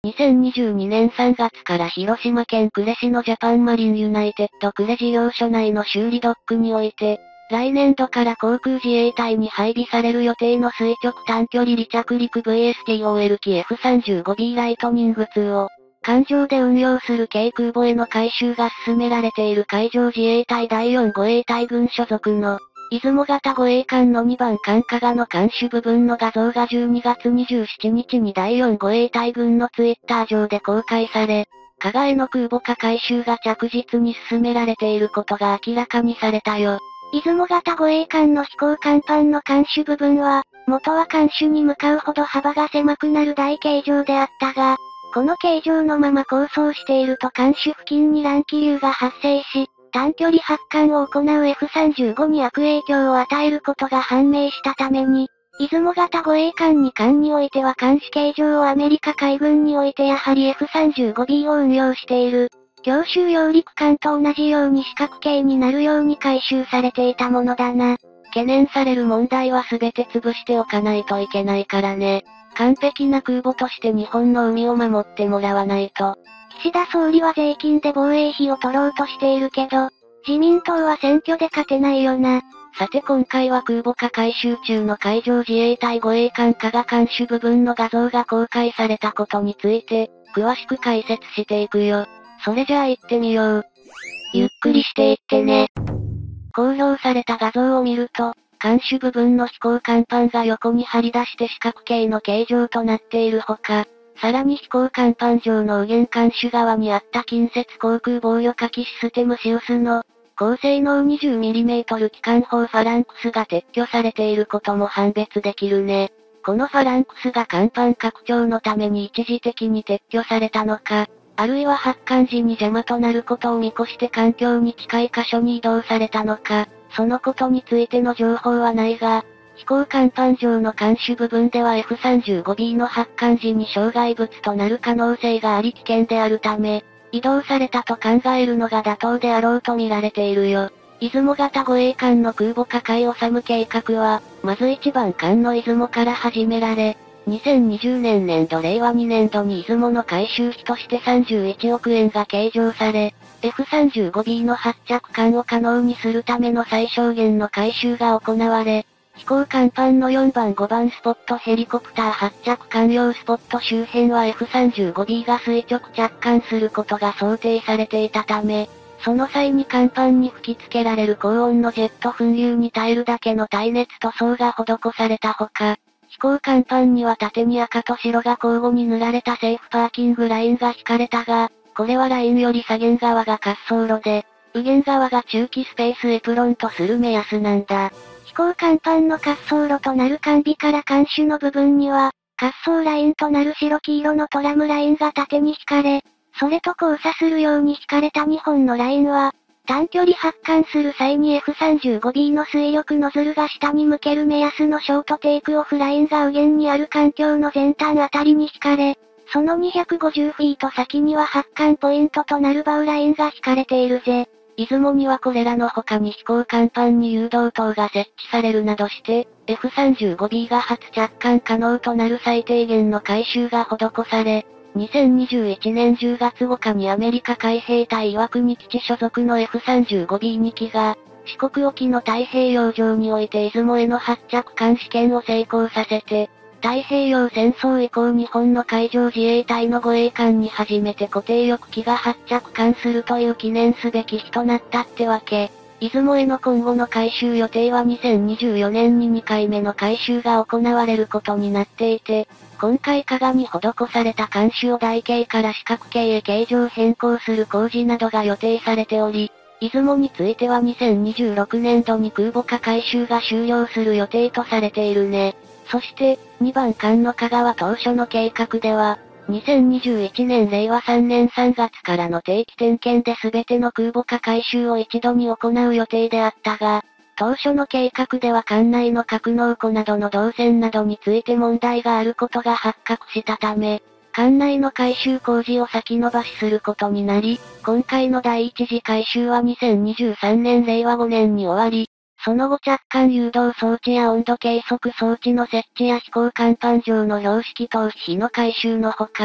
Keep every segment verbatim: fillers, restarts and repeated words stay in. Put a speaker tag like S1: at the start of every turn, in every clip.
S1: にせんにじゅうにねんさんがつから広島県呉市のジャパンマリンユナイテッド呉事業所内の修理ドックにおいて、来年度から航空自衛隊に配備される予定の垂直短距離離着陸 ブイエスティーオーエル 機 エフさんじゅうごビー ライトニングツーを、艦上で運用する軽空母への改修が進められている海上自衛隊だいよん護衛隊軍所属の、出雲型護衛艦のにばん艦加賀の艦首部分の画像がじゅうにがつにじゅうしちにちにだいよん護衛隊軍のツイッター上で公開され、加賀への空母化改修が着実に進められていることが明らかにされたよ。
S2: 出雲型護衛艦の飛行甲板の艦首部分は、元は艦首に向かうほど幅が狭くなる大形状であったが、この形状のまま構想していると艦首付近に乱気流が発生し、短距離発艦を行う エフさんじゅうご に悪影響を与えることが判明したために、出雲型護衛艦に艦においては監視形状をアメリカ海軍においてやはり エフさんじゅうごビー を運用している、強襲揚陸艦と同じように四角形になるように改修されていたものだな。
S1: 懸念される問題は全て潰しておかないといけないからね。完璧な空母として日本の海を守ってもらわないと。
S2: 岸田総理は税金で防衛費を取ろうとしているけど、自民党は選挙で勝てないよな。
S1: さて今回は空母化改修中の海上自衛隊護衛艦加賀艦首部分の画像が公開されたことについて、詳しく解説していくよ。それじゃあ行ってみよう。ゆっくりしていってね。公表された画像を見ると、艦首部分の飛行甲板が横に張り出して四角形の形状となっているほか、さらに飛行甲板上の右舷艦首側にあった近接航空防御火器システムシウスの、高性能 にじゅうミリメートル 機関砲ファランクスが撤去されていることも判別できるね。このファランクスが甲板拡張のために一時的に撤去されたのか、あるいは発艦時に邪魔となることを見越して環境に近い箇所に移動されたのか、そのことについての情報はないが、飛行甲板上の艦首部分では エフさんじゅうごビー の発艦時に障害物となる可能性があり危険であるため、移動されたと考えるのが妥当であろうと見られているよ。出雲型護衛艦の空母化海治計画は、まずいちばん艦の出雲から始められ、にせんにじゅうねん年度令和にねん度に出雲の改修費としてさんじゅういちおくえんが計上され、エフさんじゅうごビー の発着艦を可能にするための最小限の改修が行われ、飛行甲板のよんばんごばんスポットヘリコプター発着艦用スポット周辺は エフさんじゅうごビー が垂直着艦することが想定されていたため、その際に甲板に吹き付けられる高温のジェット噴流に耐えるだけの耐熱塗装が施されたほか、飛行甲板には縦に赤と白が交互に塗られたセーフパーキングラインが引かれたが、これはラインより左舷側が滑走路で、右舷側が中期スペースエプロンとする目安なんだ。
S2: 飛行甲板の滑走路となる艦尾から艦首の部分には、滑走ラインとなる白黄色のトラムラインが縦に引かれ、それと交差するように引かれたにほんのラインは、短距離発艦する際に エフさんじゅうごビー の水力ノズルが下に向ける目安のショートテイクオフラインが右舷にある環境の前端あたりに引かれ、そのにひゃくごじゅうフィート先には発艦ポイントとなるバウラインが引かれているぜ。
S1: 出雲にはこれらの他に飛行甲板に誘導灯が設置されるなどして、エフさんじゅうごビー が初着艦可能となる最低限の改修が施され、にせんにじゅういちねんじゅうがつごかにアメリカ海兵隊岩国基地所属の エフさんじゅうごビーに 機が、四国沖の太平洋上において出雲への発着艦試験を成功させて、太平洋戦争以降日本の海上自衛隊の護衛艦に初めて固定翼機が発着艦するという記念すべき日となったってわけ。出雲への今後の改修予定はにせんにじゅうよねんににかいめの改修が行われることになっていて、今回加賀に施された艦首を台形から四角形へ形状変更する工事などが予定されており、出雲についてはにせんにじゅうろくねん度に空母化改修が終了する予定とされているね。そして、にばん艦の加賀は当初の計画では、にせんにじゅういちねん令和さんねんさんがつからの定期点検で全ての空母化改修を一度に行う予定であったが、当初の計画では艦内の格納庫などの導線などについて問題があることが発覚したため、艦内の改修工事を先延ばしすることになり、今回の第一次改修はにせんにじゅうさんねん令和ごねんに終わり、その後着艦誘導装置や温度計測装置の設置や飛行甲板上の標識灯費の改修のほか、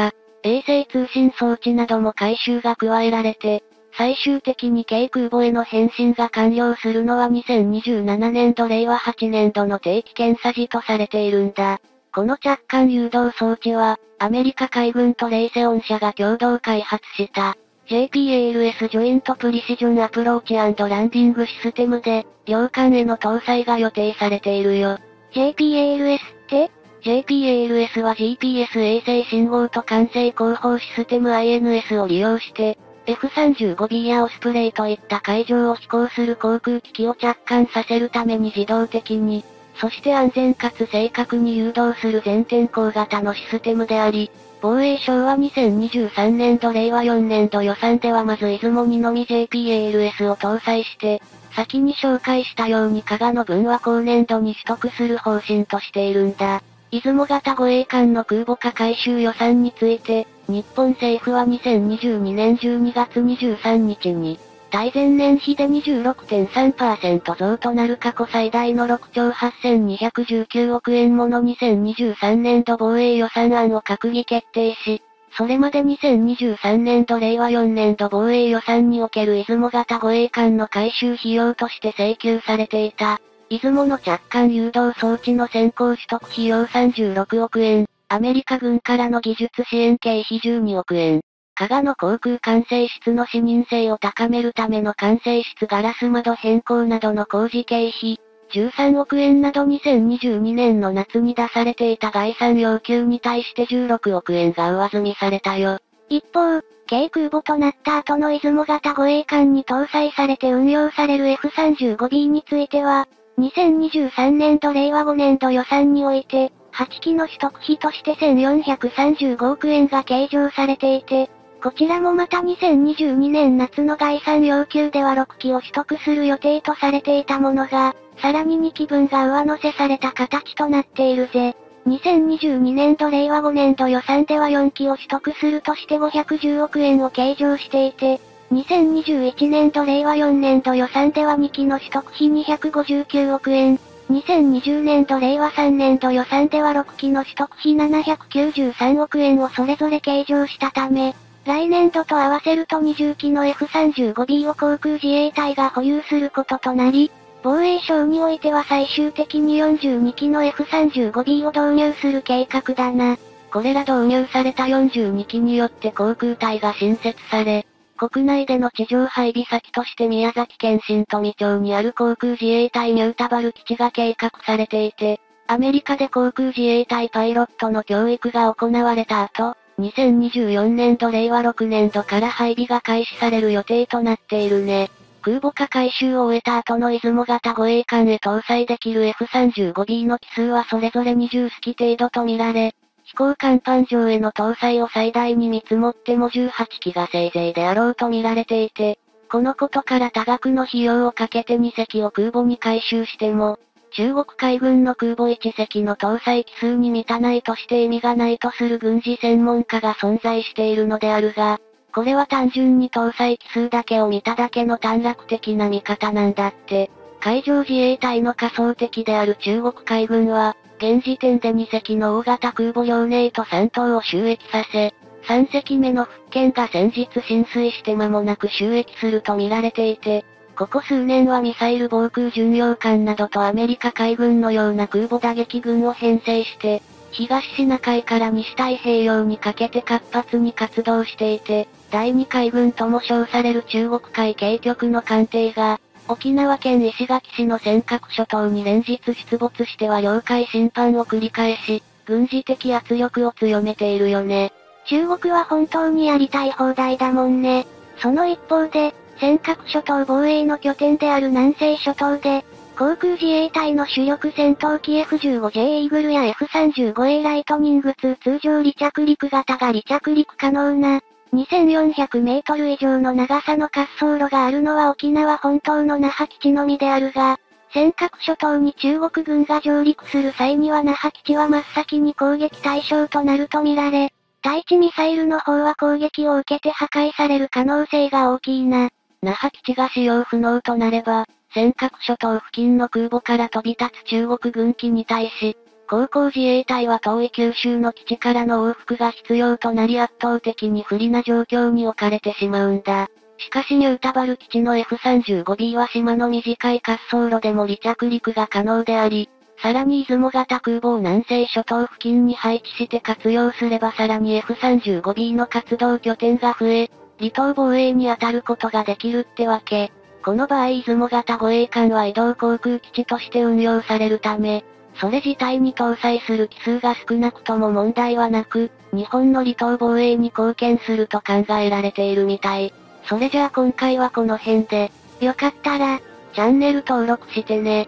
S1: 衛星通信装置なども改修が加えられて、最終的に軽空母への変身が完了するのはにせんにじゅうななねんどれいわはちねんどの定期検査時とされているんだ。この着艦誘導装置は、アメリカ海軍とレイセオン社が共同開発した、ジェイピーエーエルエス ジョイントプリシジョンアプローチ&ランディングシステムで、両艦への搭載が予定されているよ。
S2: ジェイピーエーエルエス って？
S1: ジェイピーエーエルエス は ジーピーエス 衛星信号と管制広報システム アイエヌエス を利用して、エフさんじゅうごビー やオスプレイといった海上を飛行する航空機器を着艦させるために自動的に、そして安全かつ正確に誘導する全天候型のシステムであり、防衛省はにせんにじゅうさんねんどれいわよねんど予算ではまず出雲にのみ ジェイピーエーエルエス を搭載して、先に紹介したように加賀の分は後年度に取得する方針としているんだ。出雲型護衛艦の空母化改修予算について、日本政府はにせんにじゅうにねんじゅうにがつにじゅうさんにちに、対前年比で にじゅうろくてんさんパーセント 増となる過去最大のろくちょうはっせんにひゃくじゅうきゅうおくえんものにせんにじゅうさんねんど防衛予算案を閣議決定し、それまでにせんにじゅうさんねんどれいわよねんど防衛予算における出雲型護衛艦の改修費用として請求されていた、出雲の着艦誘導装置の先行取得費用さんじゅうろくおくえん、アメリカ軍からの技術支援経費じゅうにおくえん、加賀の航空管制室の視認性を高めるための管制室ガラス窓変更などの工事経費、じゅうさんおくえんなどにせんにじゅうにねんの夏に出されていた概算要求に対してじゅうろくおくえんが上積みされたよ。
S2: 一方、軽空母となった後の出雲型護衛艦に搭載されて運用される エフさんじゅうごビー については、にせんにじゅうさんねんどれいわごねんど予算において、はちきの取得費としてせんよんひゃくさんじゅうごおくえんが計上されていて、こちらもまたにせんにじゅうにねん夏の概算要求ではろっきを取得する予定とされていたものが、さらににきぶんが上乗せされた形となっているぜ。にせんにじゅうにねんどれいわごねんど予算ではよんきを取得するとしてごひゃくじゅうおくえんを計上していて、にせんにじゅういちねんどれいわよねんど予算ではにきの取得費にひゃくごじゅうきゅうおくえん、にせんにじゅうねんどれいわさんねんど予算ではろっきの取得費ななひゃくきゅうじゅうさんおくえんをそれぞれ計上したため、来年度と合わせるとにじゅっきの エフさんじゅうごビー を航空自衛隊が保有することとなり、防衛省においては最終的によんじゅうにきの エフさんじゅうごビー を導入する計画だな。
S1: これら導入されたよんじゅうにきによって航空隊が新設され、国内での地上配備先として宮崎県新富町にある航空自衛隊ニュータバル基地が計画されていて、アメリカで航空自衛隊パイロットの教育が行われた後、にせんにじゅうよねんどれいわろくねんどから配備が開始される予定となっているね。空母化改修を終えた後の出雲型護衛艦へ搭載できる エフさんじゅうごビー の機数はそれぞれにじゅっすき程度とみられ、飛行甲板上への搭載を最大に見積もってもじゅうはちきがせいぜいであろうと見られていて、このことから多額の費用をかけてにせきを空母に改修しても、中国海軍の空母いっせきの搭載機数に満たないとして意味がないとする軍事専門家が存在しているのであるが、これは単純に搭載機数だけを見ただけの短絡的な見方なんだって。海上自衛隊の仮想敵である中国海軍は、現時点でにせきの大型空母遼寧とさんとうを就役させ、さんせきめの福建が先日進水して間もなく就役すると見られていて、ここ数年はミサイル防空巡洋艦などとアメリカ海軍のような空母打撃群を編成して、東シナ海から西太平洋にかけて活発に活動していて、第二海軍とも称される中国海警局の艦艇が、沖縄県石垣市の尖閣諸島に連日出没しては領海侵犯を繰り返し、軍事的圧力を強めているよね。
S2: 中国は本当にやりたい放題だもんね。その一方で、尖閣諸島防衛の拠点である南西諸島で、航空自衛隊の主力戦闘機 エフじゅうごジェー イーグルや エフさんじゅうごエー ライトニングツー通常離着陸型が離着陸可能な、にせんよんひゃくメートル以上の長さの滑走路があるのは沖縄本島の那覇基地のみであるが、尖閣諸島に中国軍が上陸する際には那覇基地は真っ先に攻撃対象となるとみられ、対地ミサイルの方は攻撃を受けて破壊される可能性が大きいな。
S1: 那覇基地が使用不能となれば、尖閣諸島付近の空母から飛び立つ中国軍機に対し、 航行自衛隊は遠い九州の基地からの往復が必要となり圧倒的に不利な状況に置かれてしまうんだ。しかしニュータバル基地の エフさんじゅうごビー は島の短い滑走路でも離着陸が可能であり、さらに出雲型空母を南西諸島付近に配置して活用すればさらに エフさんじゅうごビー の活動拠点が増え、離島防衛に当たることができるってわけ。この場合出雲型護衛艦は移動航空基地として運用されるため、それ自体に搭載する機数が少なくとも問題はなく、日本の離島防衛に貢献すると考えられているみたい。それじゃあ今回はこの辺で、
S2: よかったら、
S1: チャンネル登録してね。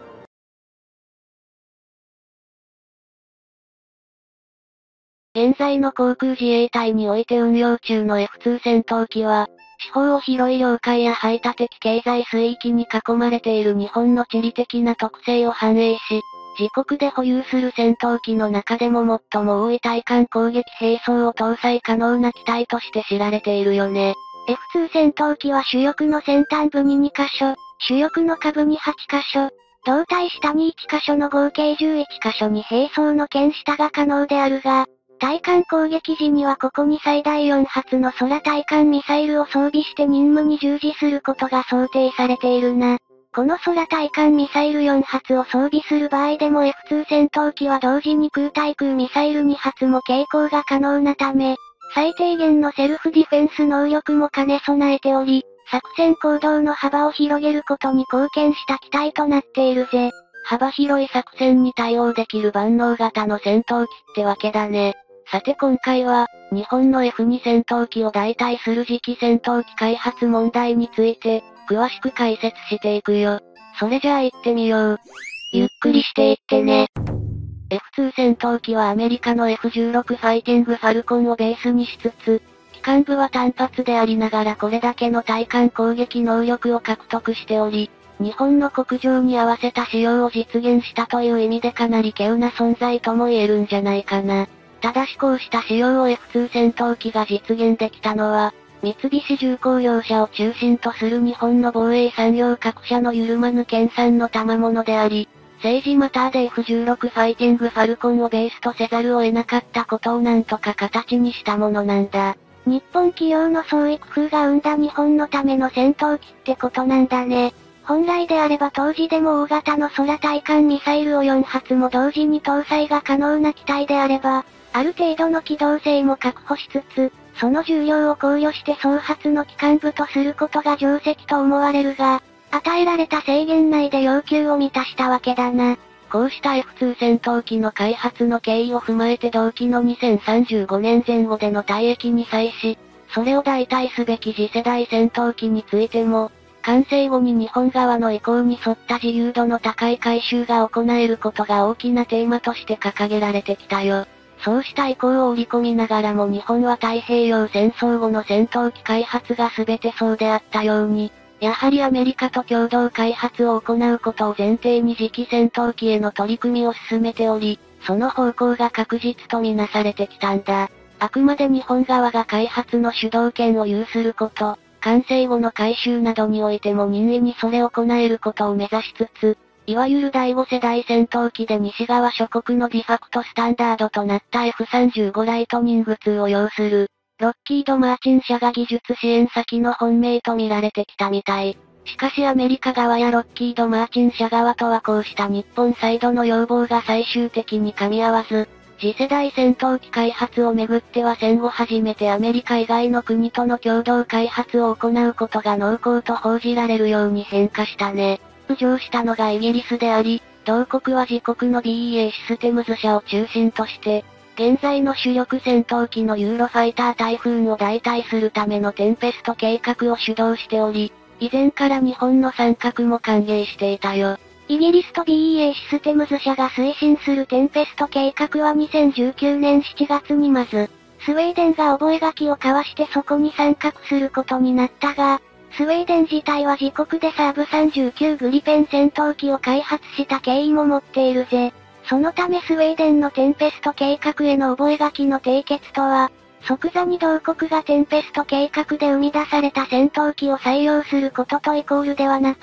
S1: 現在の航空自衛隊において運用中の エフツー 戦闘機は、四方を広い領海や排他的経済水域に囲まれている日本の地理的な特性を反映し、自国で保有する戦闘機の中でも最も多い対艦攻撃兵装を搭載可能な機体として知られているよね。
S2: エフツー 戦闘機は主翼の先端部ににか所、主翼の下部にはちか所、胴体下にいっか所の合計じゅういっか所に兵装の剣下が可能であるが、対艦攻撃時にはここに最大よん発の空対艦ミサイルを装備して任務に従事することが想定されているな。この空対艦ミサイルよん発を装備する場合でも エフツー 戦闘機は同時に空対空ミサイルに発も携行が可能なため、最低限のセルフディフェンス能力も兼ね備えており、作戦行動の幅を広げることに貢献した機体となっているぜ。
S1: 幅広い作戦に対応できる万能型の戦闘機ってわけだね。さて今回は、日本の エフツー 戦闘機を代替する次期戦闘機開発問題について、詳しく解説していくよ。それじゃあ行ってみよう。
S2: ゆっくりしていってね。
S1: エフツー 戦闘機はアメリカの エフじゅうろく ファイティングファルコンをベースにしつつ、機関部は単発でありながらこれだけの対艦攻撃能力を獲得しており、日本の国情に合わせた仕様を実現したという意味でかなり稀有な存在とも言えるんじゃないかな。ただしこうした仕様を エフツー 戦闘機が実現できたのは、三菱重工業者を中心とする日本の防衛産業各社の緩まぬ研鑽の賜物であり、政治マターで エフじゅうろく ファイティングファルコンをベースとせざるを得なかったことをなんとか形にしたものなんだ。
S2: 日本企業の創意工夫が生んだ日本のための戦闘機ってことなんだね。本来であれば当時でも大型の空対艦ミサイルをよん発も同時に搭載が可能な機体であれば、ある程度の機動性も確保しつつ、その重量を考慮して総発の機関部とすることが定石と思われるが、与えられた制限内で要求を満たしたわけだな。
S1: こうした エフツー 戦闘機の開発の経緯を踏まえて同期のにせんさんじゅうごねんぜん後での退役に際し、それを代替すべき次世代戦闘機についても、完成後に日本側の意向に沿った自由度の高い改修が行えることが大きなテーマとして掲げられてきたよ。そうした意向を織り込みながらも日本は太平洋戦争後の戦闘機開発が全てそうであったように、やはりアメリカと共同開発を行うことを前提に次期戦闘機への取り組みを進めており、その方向が確実とみなされてきたんだ。あくまで日本側が開発の主導権を有すること、完成後の改修などにおいても任意にそれを行えることを目指しつつ、いわゆるだいご世代戦闘機で西側諸国のディファクトスタンダードとなった エフさんじゅうご ライトニングツーを要する、ロッキード・マーチン社が技術支援先の本命と見られてきたみたい。しかしアメリカ側やロッキード・マーチン社側とはこうした日本サイドの要望が最終的に噛み合わず、次世代戦闘機開発をめぐっては戦後初めてアメリカ以外の国との共同開発を行うことが濃厚と報じられるように変化したね。浮上したのがイギリスであり、同国は自国の ビーイーエー システムズ社を中心として、現在の主力戦闘機のユーロファイタータイフーンを代替するためのテンペスト計画を主導しており、以前から日本の参画も歓迎していたよ。
S2: イギリスと ビーイーエー システムズ社が推進するテンペスト計画はにせんじゅうきゅうねんしちがつにまず、スウェーデンが覚書を交わしてそこに参画することになったが、スウェーデン自体は自国でサーブさんじゅうきゅうグリペン戦闘機を開発した経緯も持っているぜ。そのためスウェーデンのテンペスト計画への覚書の締結とは、即座に同国がテンペスト計画で生み出された戦闘機を採用することとイコールではなく、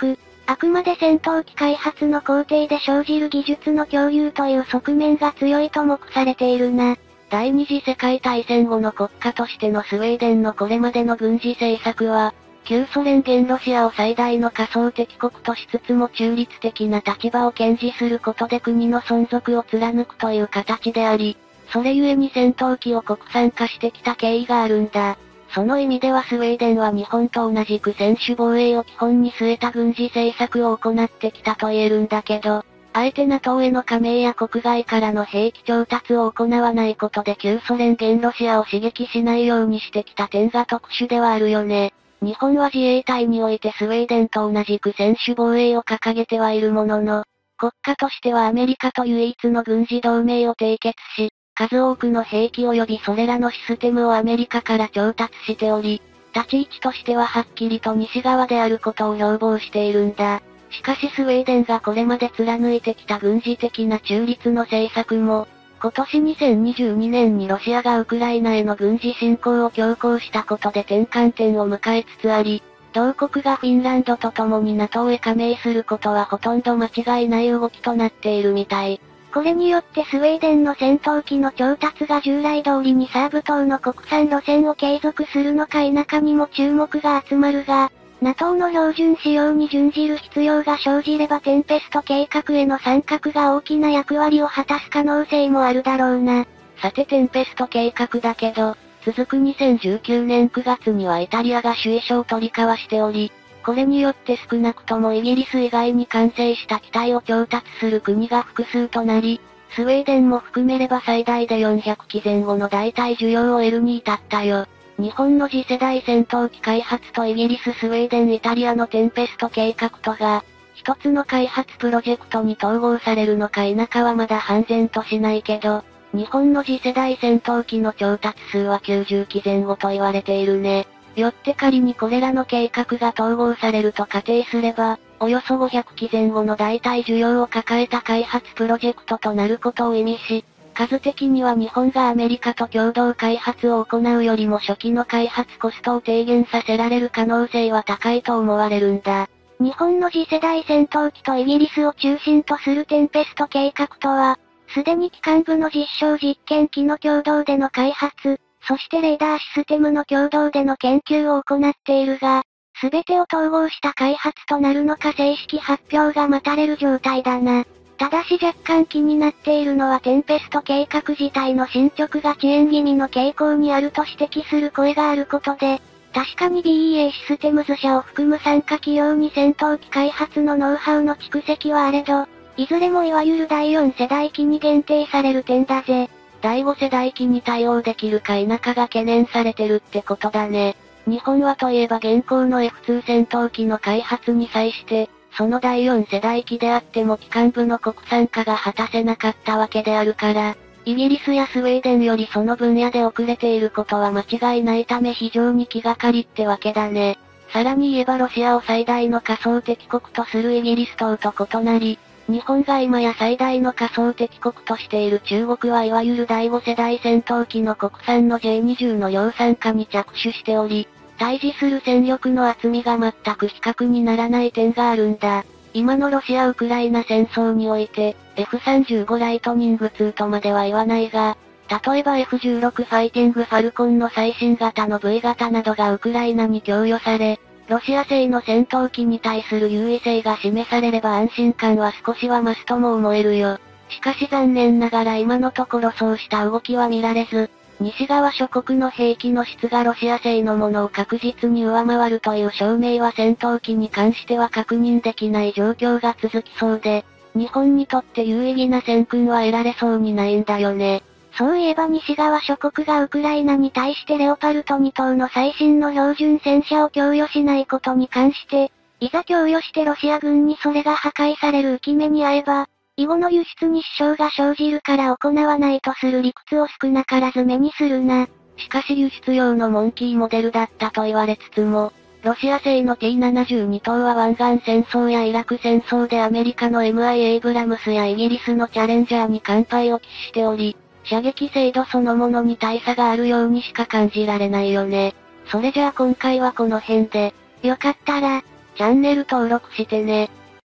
S2: あくまで戦闘機開発の工程で生じる技術の共有という側面が強いと目されているな。
S1: 第二次世界大戦後の国家としてのスウェーデンのこれまでの軍事政策は、旧ソ連現ロシアを最大の仮想敵国としつつも中立的な立場を堅持することで国の存続を貫くという形であり、それゆえに戦闘機を国産化してきた経緯があるんだ。その意味ではスウェーデンは日本と同じく専守防衛を基本に据えた軍事政策を行ってきたと言えるんだけど、あえて ナトー への加盟や国外からの兵器調達を行わないことで旧ソ連現ロシアを刺激しないようにしてきた点が特殊ではあるよね。日本は自衛隊においてスウェーデンと同じく専守防衛を掲げてはいるものの、国家としてはアメリカと唯一の軍事同盟を締結し、数多くの兵器及びそれらのシステムをアメリカから調達しており、立ち位置としてははっきりと西側であることを標榜しているんだ。しかしスウェーデンがこれまで貫いてきた軍事的な中立の政策も、今年にせんにじゅうにねんにロシアがウクライナへの軍事侵攻を強行したことで転換点を迎えつつあり、同国がフィンランドと共に ナトー へ加盟することはほとんど間違いない動きとなっているみたい。
S2: これによってスウェーデンの戦闘機の調達が従来通りにサーブ島の国産路線を継続するのか否かにも注目が集まるが、ナトー の標準仕様に準じる必要が生じればテンペスト計画への参画が大きな役割を果たす可能性もあるだろうな。
S1: さてテンペスト計画だけど、続くにせんじゅうきゅうねんくがつにはイタリアが主意書を取り交わしており、これによって少なくともイギリス以外に完成した機体を調達する国が複数となり、スウェーデンも含めれば最大でよんひゃくきぜん後の代替需要を得るに至ったよ。日本の次世代戦闘機開発とイギリス、スウェーデン、イタリアのテンペスト計画とが、一つの開発プロジェクトに統合されるのか否かはまだ判然としないけど、日本の次世代戦闘機の調達数はきゅうじゅうきぜん後と言われているね。よって仮にこれらの計画が統合されると仮定すれば、およそごひゃくきぜん後の代替需要を抱えた開発プロジェクトとなることを意味し、数的には日本がアメリカと共同開発を行うよりも初期の開発コストを低減させられる可能性は高いと思われるんだ。
S2: 日本の次世代戦闘機とイギリスを中心とするテンペスト計画とは、すでに機関部の実証実験機の共同での開発、そしてレーダーシステムの共同での研究を行っているが、すべてを統合した開発となるのか正式発表が待たれる状態だな。ただし若干気になっているのはテンペスト計画自体の進捗が遅延気味の傾向にあると指摘する声があることで、確かに ビーイーエー システムズ社を含む参加企業に戦闘機開発のノウハウの蓄積はあれど、いずれもいわゆるだいよん世代機に限定される点だぜ。
S1: だいご世代機に対応できるか否かが懸念されてるってことだね。日本はといえば現行の エフツー 戦闘機の開発に際して、そのだいよん世代機であっても機関部の国産化が果たせなかったわけであるから、イギリスやスウェーデンよりその分野で遅れていることは間違いないため非常に気がかりってわけだね。さらに言えばロシアを最大の仮想敵国とするイギリス等と異なり、日本が今や最大の仮想敵国としている中国はいわゆるだいご世代戦闘機の国産の ジェイにじゅう の量産化に着手しており、対峙する戦力の厚みが全く比較にならない点があるんだ。今のロシア・ウクライナ戦争において、エフさんじゅうご ライトニングツーとまでは言わないが、例えば エフじゅうろく ファイティングファルコンの最新型の ブイ 型などがウクライナに供与され、ロシア製の戦闘機に対する優位性が示されれば安心感は少しは増すとも思えるよ。しかし残念ながら今のところそうした動きは見られず、西側諸国の兵器の質がロシア製のものを確実に上回るという証明は戦闘機に関しては確認できない状況が続きそうで、日本にとって有意義な戦訓は得られそうにないんだよね。
S2: そういえば西側諸国がウクライナに対してレオパルトに頭の最新の標準戦車を供与しないことに関して、いざ供与してロシア軍にそれが破壊される浮き目に遭えば、以後の輸出に支障が生じるから行わないとする理屈を少なからず目にするな。
S1: しかし輸出用のモンキーモデルだったと言われつつも、ロシア製の ティーななじゅうに 頭は湾岸戦争やイラク戦争でアメリカの エムアイ エイブラムスやイギリスのチャレンジャーに完敗を喫しており、射撃精度そのものに大差があるようにしか感じられないよね。それじゃあ今回はこの辺で。
S2: よかったら、
S1: チャンネル登録してね。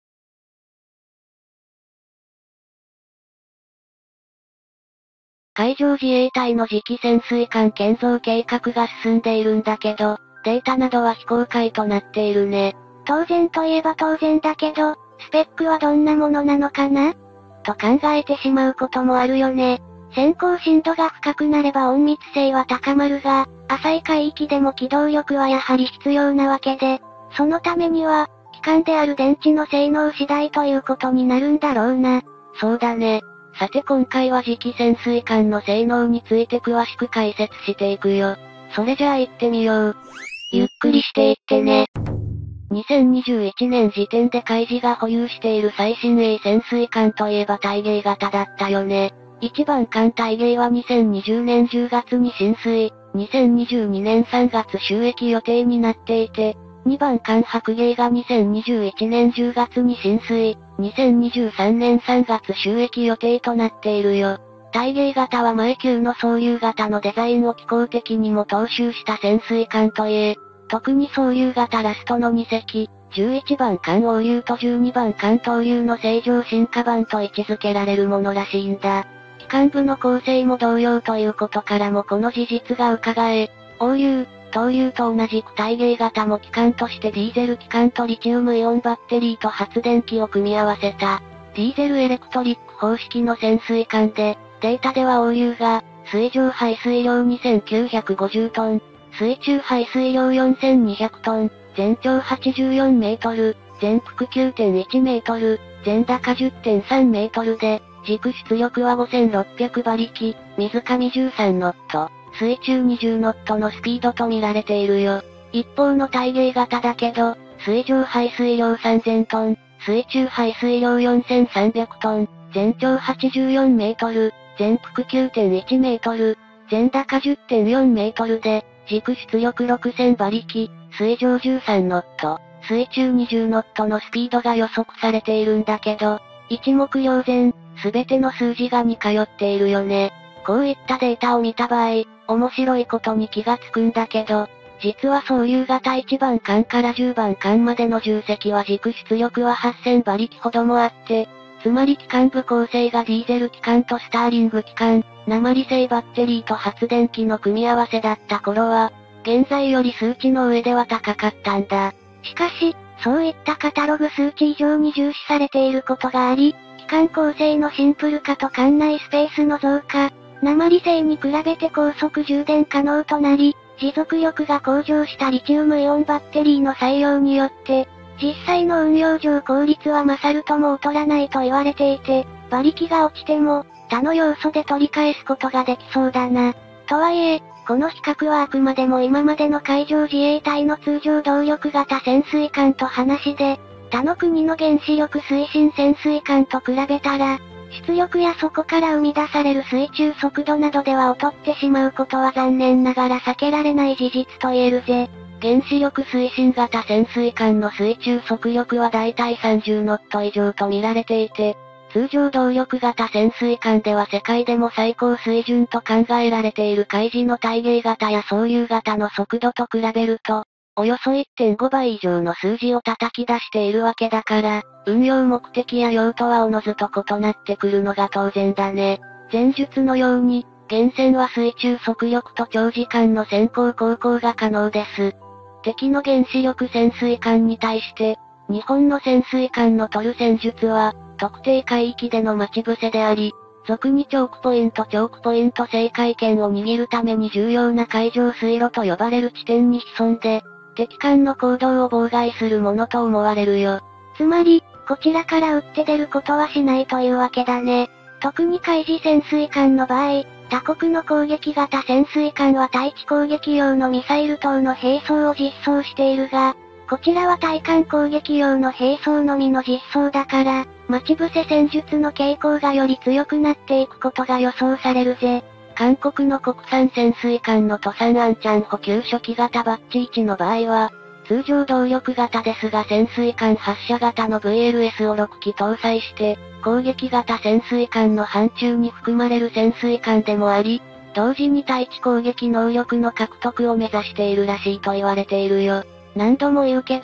S1: 海上自衛隊の次期潜水艦建造計画が進んでいるんだけど、データなどは非公開となっているね。
S2: 当然といえば当然だけど、スペックはどんなものなのかなと考えてしまうこともあるよね。潜航深度が深くなれば隠密性は高まるが、浅い海域でも機動力はやはり必要なわけで、そのためには、機関である電池の性能次第ということになるんだろうな。
S1: そうだね。さて今回は次期潜水艦の性能について詳しく解説していくよ。それじゃあ行ってみよう。
S2: ゆっくりしていってね。
S1: にせんにじゅういちねん時点で海自が保有している最新鋭潜水艦といえば大芸型だったよね。いちばん艦大芸はにせんにじゅうねんじゅうがつに進水、にせんにじゅうにねんさんがつ就役予定になっていて、にばん艦白芸がにせんにじゅういちねんじゅうがつに進水、にせんにじゅうさんねんさんがつ就役予定となっているよ。大芸型は前級の総流型のデザインを機構的にも踏襲した潜水艦といえ、特に総流型ラストのにせき、じゅういちばん艦王流とじゅうにばん艦東流の正常進化版と位置づけられるものらしいんだ。機関部の構成も同様ということからもこの事実が伺え、王流、東流と同じく大芸型も機関としてディーゼル機関とリチウムイオンバッテリーと発電機を組み合わせた、ディーゼルエレクトリック方式の潜水艦で、データでは王流が、水上排水量にせんきゅうひゃくごじゅうトン、水中排水量よんせんにひゃくトン、全長はちじゅうよんメートル、全幅 きゅうてんいちメートル、全高 じゅってんさんメートルで、軸出力はごせんろっぴゃくばりき、水上じゅうさんノット、水中にじゅうノットのスピードと見られているよ。一方の大芸型だけど、水上排水量さんぜんトン、水中排水量よんせんさんびゃくトン、全長はちじゅうよんメートル、全幅 きゅうてんいちメートル、全高 じゅってんよんメートルで、軸出力ろくせんばりき、水上じゅうさんノット、水中にじゅうノットのスピードが予測されているんだけど、一目瞭然、すべての数字が似通っているよね。こういったデータを見た場合、面白いことに気がつくんだけど、実は総流型いちばん艦からじゅうばん艦までの重隻は軸出力ははっせんばりきほどもあって、つまり機関部構成がディーゼル機関とスターリング機関、鉛製バッテリーと発電機の組み合わせだった頃は、現在より数値の上では高かったんだ。
S2: しかし、そういったカタログ数値以上に重視されていることがあり、機関構成のシンプル化と艦内スペースの増加、鉛製に比べて高速充電可能となり、持続力が向上したリチウムイオンバッテリーの採用によって、実際の運用上効率は勝るとも劣らないと言われていて、馬力が落ちても、他の要素で取り返すことができそうだな。とはいえ、この比較はあくまでも今までの海上自衛隊の通常動力型潜水艦と話で、他の国の原子力推進潜水艦と比べたら、出力やそこから生み出される水中速度などでは劣ってしまうことは残念ながら避けられない事実と言えるぜ。
S1: 原子力推進型潜水艦の水中速力はだいたいさんじゅうノット以上と見られていて、通常動力型潜水艦では世界でも最高水準と考えられている海自の大芸型や総流型の速度と比べると、およそ いってんごばい以上の数字を叩き出しているわけだから、運用目的や用途はおのずと異なってくるのが当然だね。前述のように、原潜は水中速力と長時間の先行航行が可能です。敵の原子力潜水艦に対して、日本の潜水艦の取る戦術は、特定海域での待ち伏せであり、俗にチョークポイントチョークポイント制海権を握るために重要な海上水路と呼ばれる地点に潜んで、敵艦の行動を妨害するものと思われるよ。
S2: つまり、こちらから撃って出ることはしないというわけだね。特に海自潜水艦の場合、他国の攻撃型潜水艦は対地攻撃用のミサイル等の並走を実装しているが、こちらは対艦攻撃用の並走のみの実装だから、待ち伏せ戦術の傾向がより強くなっていくことが予想されるぜ。
S1: 韓国の国産潜水艦のトサンアンチャン補給初期型バッチいちの場合は、通常動力型ですが潜水艦発射型の ブイエルエス をろっき搭載して、攻撃型潜水艦の範疇に含まれる潜水艦でもあり、同時に対地攻撃能力の獲得を目指しているらしいと言われているよ。何度も言うけど、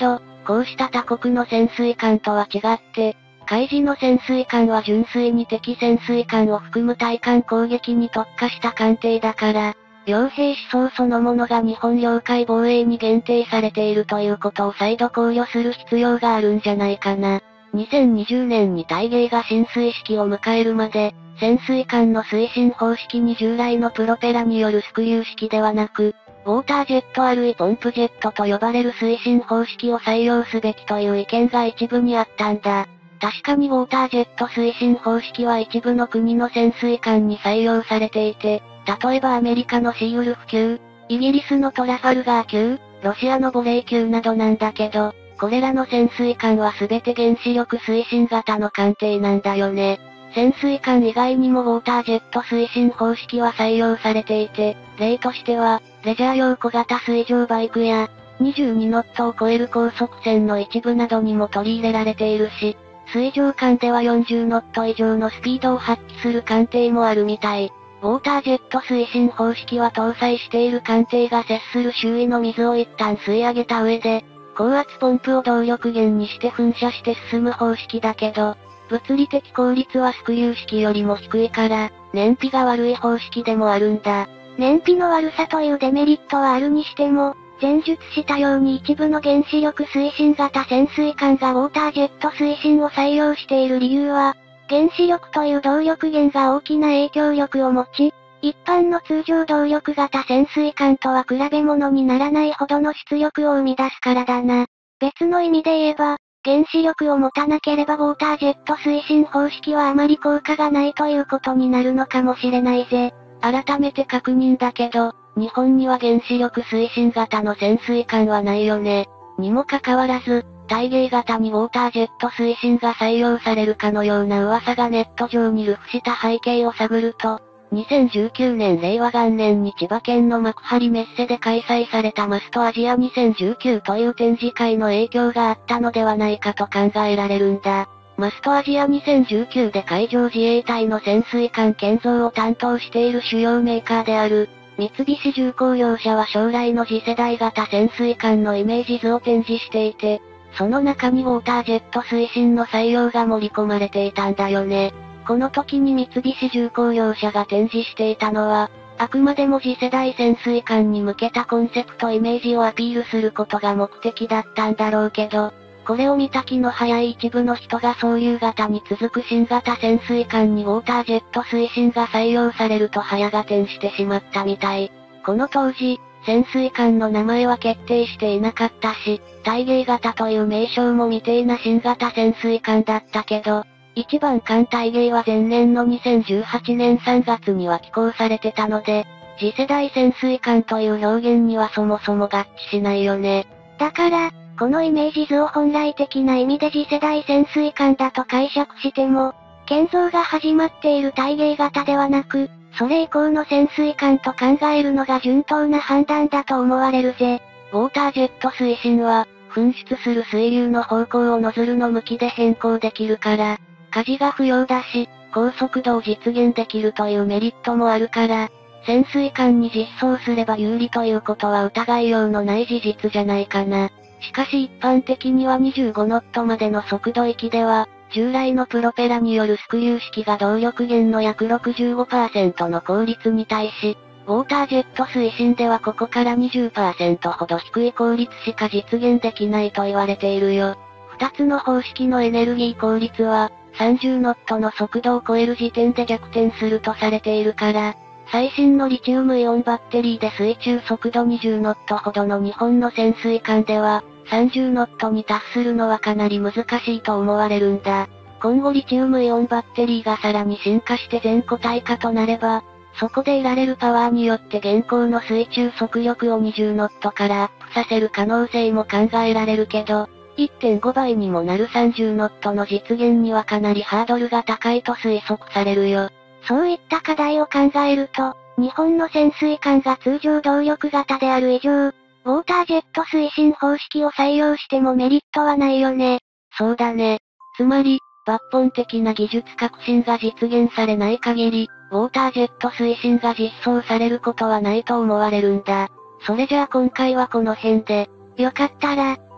S1: こうした他国の潜水艦とは違って、海自の潜水艦は純粋に敵潜水艦を含む対艦攻撃に特化した艦艇だから、両兵思想そのものが日本領海防衛に限定されているということを再度考慮する必要があるんじゃないかな。にせんにじゅうねんに大芸が進水式を迎えるまで、潜水艦の推進方式に従来のプロペラによるスクリュー式ではなく、ウォータージェットあるいはポンプジェットと呼ばれる推進方式を採用すべきという意見が一部にあったんだ。確かにウォータージェット推進方式は一部の国の潜水艦に採用されていて、例えばアメリカのシーウルフ級、イギリスのトラファルガー級、ロシアのボレー級などなんだけど、これらの潜水艦はすべて原子力推進型の艦艇なんだよね。潜水艦以外にもウォータージェット推進方式は採用されていて、例としては、レジャー用小型水上バイクや、にじゅうにノットを超える高速船の一部などにも取り入れられているし、水上艦ではよんじゅうノット以上のスピードを発揮する艦艇もあるみたい。ウォータージェット推進方式は搭載している艦艇が接する周囲の水を一旦吸い上げた上で、高圧ポンプを動力源にして噴射して進む方式だけど、物理的効率はスクリュー式よりも低いから、燃費が悪い方式でもあるんだ。
S2: 燃費の悪さというデメリットはあるにしても、前述したように一部の原子力推進型潜水艦がウォータージェット推進を採用している理由は、原子力という動力源が大きな影響力を持ち、一般の通常動力型潜水艦とは比べ物にならないほどの出力を生み出すからだな。別の意味で言えば、原子力を持たなければウォータージェット推進方式はあまり効果がないということになるのかもしれないぜ。
S1: 改めて確認だけど、日本には原子力推進型の潜水艦はないよね。にもかかわらず、大芸型にウォータージェット推進が採用されるかのような噂がネット上に流布した背景を探ると、にせんじゅうきゅうねん令和元年に千葉県の幕張メッセで開催されたマストアジアにせんじゅうきゅうという展示会の影響があったのではないかと考えられるんだ。マストアジアにせんじゅうきゅうで海上自衛隊の潜水艦建造を担当している主要メーカーである、三菱重工業者は将来の次世代型潜水艦のイメージ図を展示していて、その中にウォータージェット推進の採用が盛り込まれていたんだよね。この時に三菱重工業者が展示していたのは、あくまでも次世代潜水艦に向けたコンセプトイメージをアピールすることが目的だったんだろうけど、これを見た気の早い一部の人がそういう型に続く新型潜水艦にウォータージェット推進が採用されると早が転してしまったみたい。この当時、潜水艦の名前は決定していなかったし、大芸型という名称も未定な新型潜水艦だったけど、一番艦大芸は前年のにせんじゅうはちねんさんがつには寄港されてたので、次世代潜水艦という表現にはそもそも合致しないよね。
S2: だから、このイメージ図を本来的な意味で次世代潜水艦だと解釈しても、建造が始まっている大芸型ではなく、それ以降の潜水艦と考えるのが順当な判断だと思われるぜ。
S1: ウォータージェット推進は、噴出する水流の方向をノズルの向きで変更できるから、舵が不要だし、高速度を実現できるというメリットもあるから、潜水艦に実装すれば有利ということは疑いようのない事実じゃないかな。しかし一般的にはにじゅうごノットまでの速度域では、従来のプロペラによるスクリュー式が動力源の約 ろくじゅうごパーセント の効率に対し、ウォータージェット推進ではここから にじゅっパーセント ほど低い効率しか実現できないと言われているよ。二つの方式のエネルギー効率は、さんじゅうノットの速度を超える時点で逆転するとされているから、最新のリチウムイオンバッテリーで水中速度にじゅうノットほどの日本の潜水艦では、さんじゅうノットに達するのはかなり難しいと思われるんだ。今後リチウムイオンバッテリーがさらに進化して全固体化となれば、そこで得られるパワーによって現行の水中速力をにじゅうノットからアップさせる可能性も考えられるけど、いってんごばいにもなるさんじゅうノットの実現にはかなりハードルが高いと推測されるよ。
S2: そういった課題を考えると、日本の潜水艦が通常動力型である以上、ウォータージェット推進方式を採用してもメリットはないよね。
S1: そうだね。つまり、抜本的な技術革新が実現されない限り、ウォータージェット推進が実装されることはないと思われるんだ。それじゃあ今回はこの辺で。
S2: よかったら、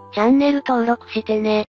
S1: チャンネル登録してね。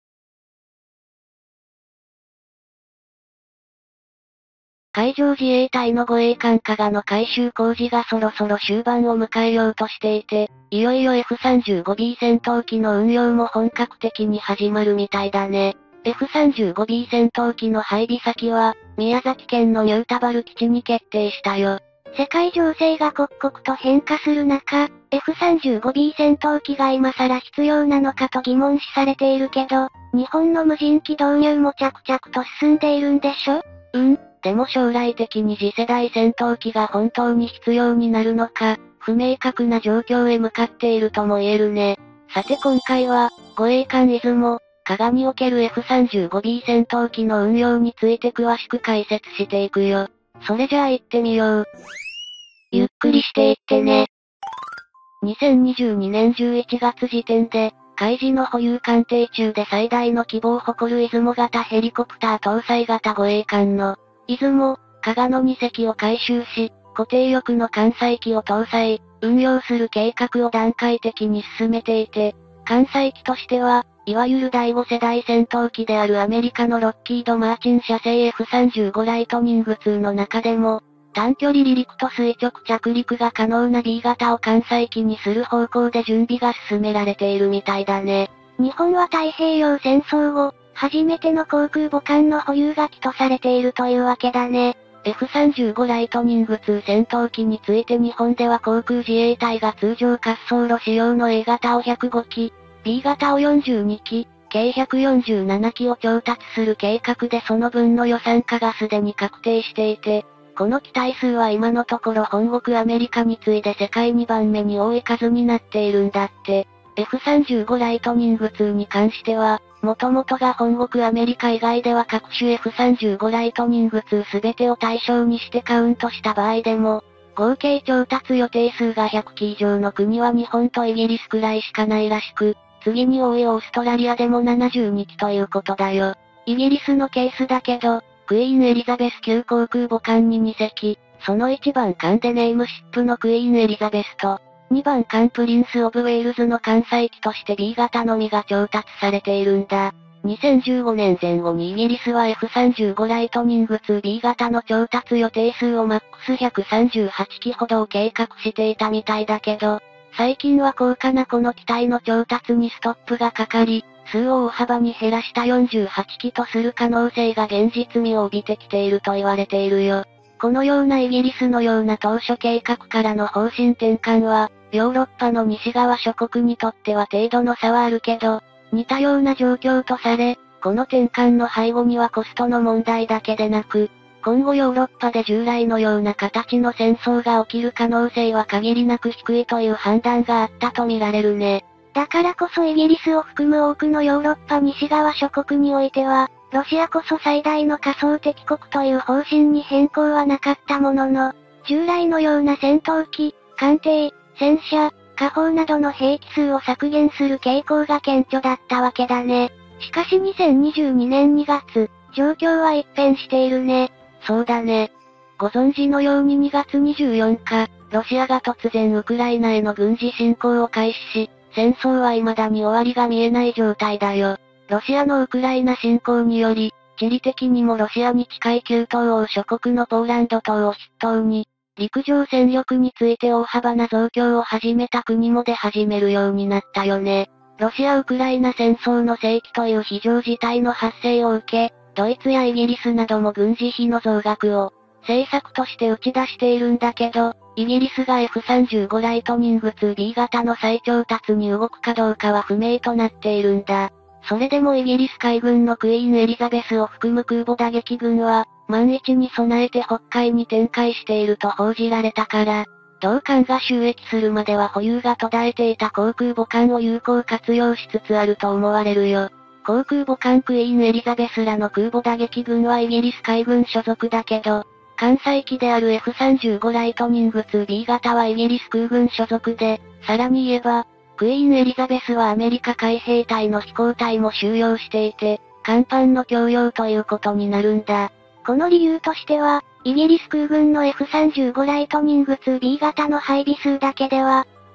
S1: 海上自衛隊の護衛艦加賀の改修工事がそろそろ終盤を迎えようとしていて、いよいよ エフさんじゅうごビー 戦闘機の運用も本格的に始まるみたいだね。エフさんじゅうごビー 戦闘機の配備先は、宮崎県の新田原基地に決定したよ。
S2: 世界情勢が刻々と変化する中、エフさんじゅうごビー 戦闘機が今更必要なのかと疑問視されているけど、日本の無人機導入も着々と進んでいるんでしょ？
S1: うん、でも将来的に次世代戦闘機が本当に必要になるのか、不明確な状況へ向かっているとも言えるね。さて今回は、護衛艦出雲、加賀における エフさんじゅうごビー 戦闘機の運用について詳しく解説していくよ。それじゃあ行ってみよう。ゆっくりしていってね。にせんにじゅうにねんじゅういちがつ時点で、海自の保有艦艇中で最大の規模を誇る出雲型ヘリコプター搭載型護衛艦の、出雲、加賀のにせきを改修し、固定翼の艦載機を搭載、運用する計画を段階的に進めていて、艦載機としては、いわゆるだいご世代戦闘機であるアメリカのロッキード・マーチン社製 エフさんじゅうご ライトニングツーの中でも、短距離離陸と垂直着陸が可能な ビー 型を艦載機にする方向で準備が進められているみたいだね。
S2: 日本は太平洋戦争後、初めての航空母艦の保有が期とされているというわけだね。
S1: エフさんじゅうご ライトニングツー戦闘機について日本では航空自衛隊が通常滑走路仕様の エー 型をひゃくごき、ビー 型をよんじゅうにき、計ひゃくよんじゅうななきを調達する計画でその分の予算化がすでに確定していて、この機体数は今のところ本国アメリカに次いで世界にばんめに多い数になっているんだって。エフさんじゅうご ライトニングツーに関しては、元々が本国アメリカ以外では各種 エフさんじゅうご ライトニングツーすべてを対象にしてカウントした場合でも、合計調達予定数がひゃくき以上の国は日本とイギリスくらいしかないらしく、次に多いオーストラリアでもななじゅうにきということだよ。イギリスのケースだけど、クイーンエリザベス級航空母艦ににせき、そのいちばん艦でネームシップのクイーンエリザベスと、にばん艦プリンスオブウェールズの艦載機として ビー 型のみが調達されているんだ。にせんじゅうごねんぜん後にイギリスは エフさんじゅうご ライトニングツービー 型の調達予定数をマックスひゃくさんじゅうはちきほどを計画していたみたいだけど、最近は高価なこの機体の調達にストップがかかり、数を大幅に減らしたよんじゅうはちきとする可能性が現実味を帯びてきていると言われているよ。このようなイギリスのような当初計画からの方針転換は、ヨーロッパの西側諸国にとっては程度の差はあるけど、似たような状況とされ、この転換の背後にはコストの問題だけでなく、今後ヨーロッパで従来のような形の戦争が起きる可能性は限りなく低いという判断があったとみられるね。
S2: だからこそイギリスを含む多くのヨーロッパ西側諸国においては、ロシアこそ最大の仮想敵国という方針に変更はなかったものの、従来のような戦闘機、艦艇、戦車、火砲などの兵器数を削減する傾向が顕著だったわけだね。しかしにせんにじゅうにねんにがつ、状況は一変しているね。
S1: そうだね。ご存知のようににがつにじゅうよっか、ロシアが突然ウクライナへの軍事侵攻を開始し、戦争は未だに終わりが見えない状態だよ。ロシアのウクライナ侵攻により、地理的にもロシアに近い旧東欧諸国のポーランド島を筆頭に、陸上戦力について大幅な増強を始めた国も出始めるようになったよね。ロシア・ウクライナ戦争の世紀という非常事態の発生を受け、ドイツやイギリスなども軍事費の増額を政策として打ち出しているんだけど、イギリスが エフさんじゅうご ライトニングツービー 型の再調達に動くかどうかは不明となっているんだ。それでもイギリス海軍のクイーンエリザベスを含む空母打撃群は、万一に備えて北海に展開していると報じられたから、同艦が収益するまでは保有が途絶えていた航空母艦を有効活用しつつあると思われるよ。航空母艦クイーンエリザベスらの空母打撃群はイギリス海軍所属だけど、艦載機である エフさんじゅうご ライトニングツービー 型はイギリス空軍所属で、さらに言えば、クイーンエリザベスはアメリカ海兵隊の飛行隊も収容していて、甲板の供用ということになるんだ。
S2: この理由としては、イギリス空軍の エフさんじゅうご ライトニングツービー 型の配備数だけでは、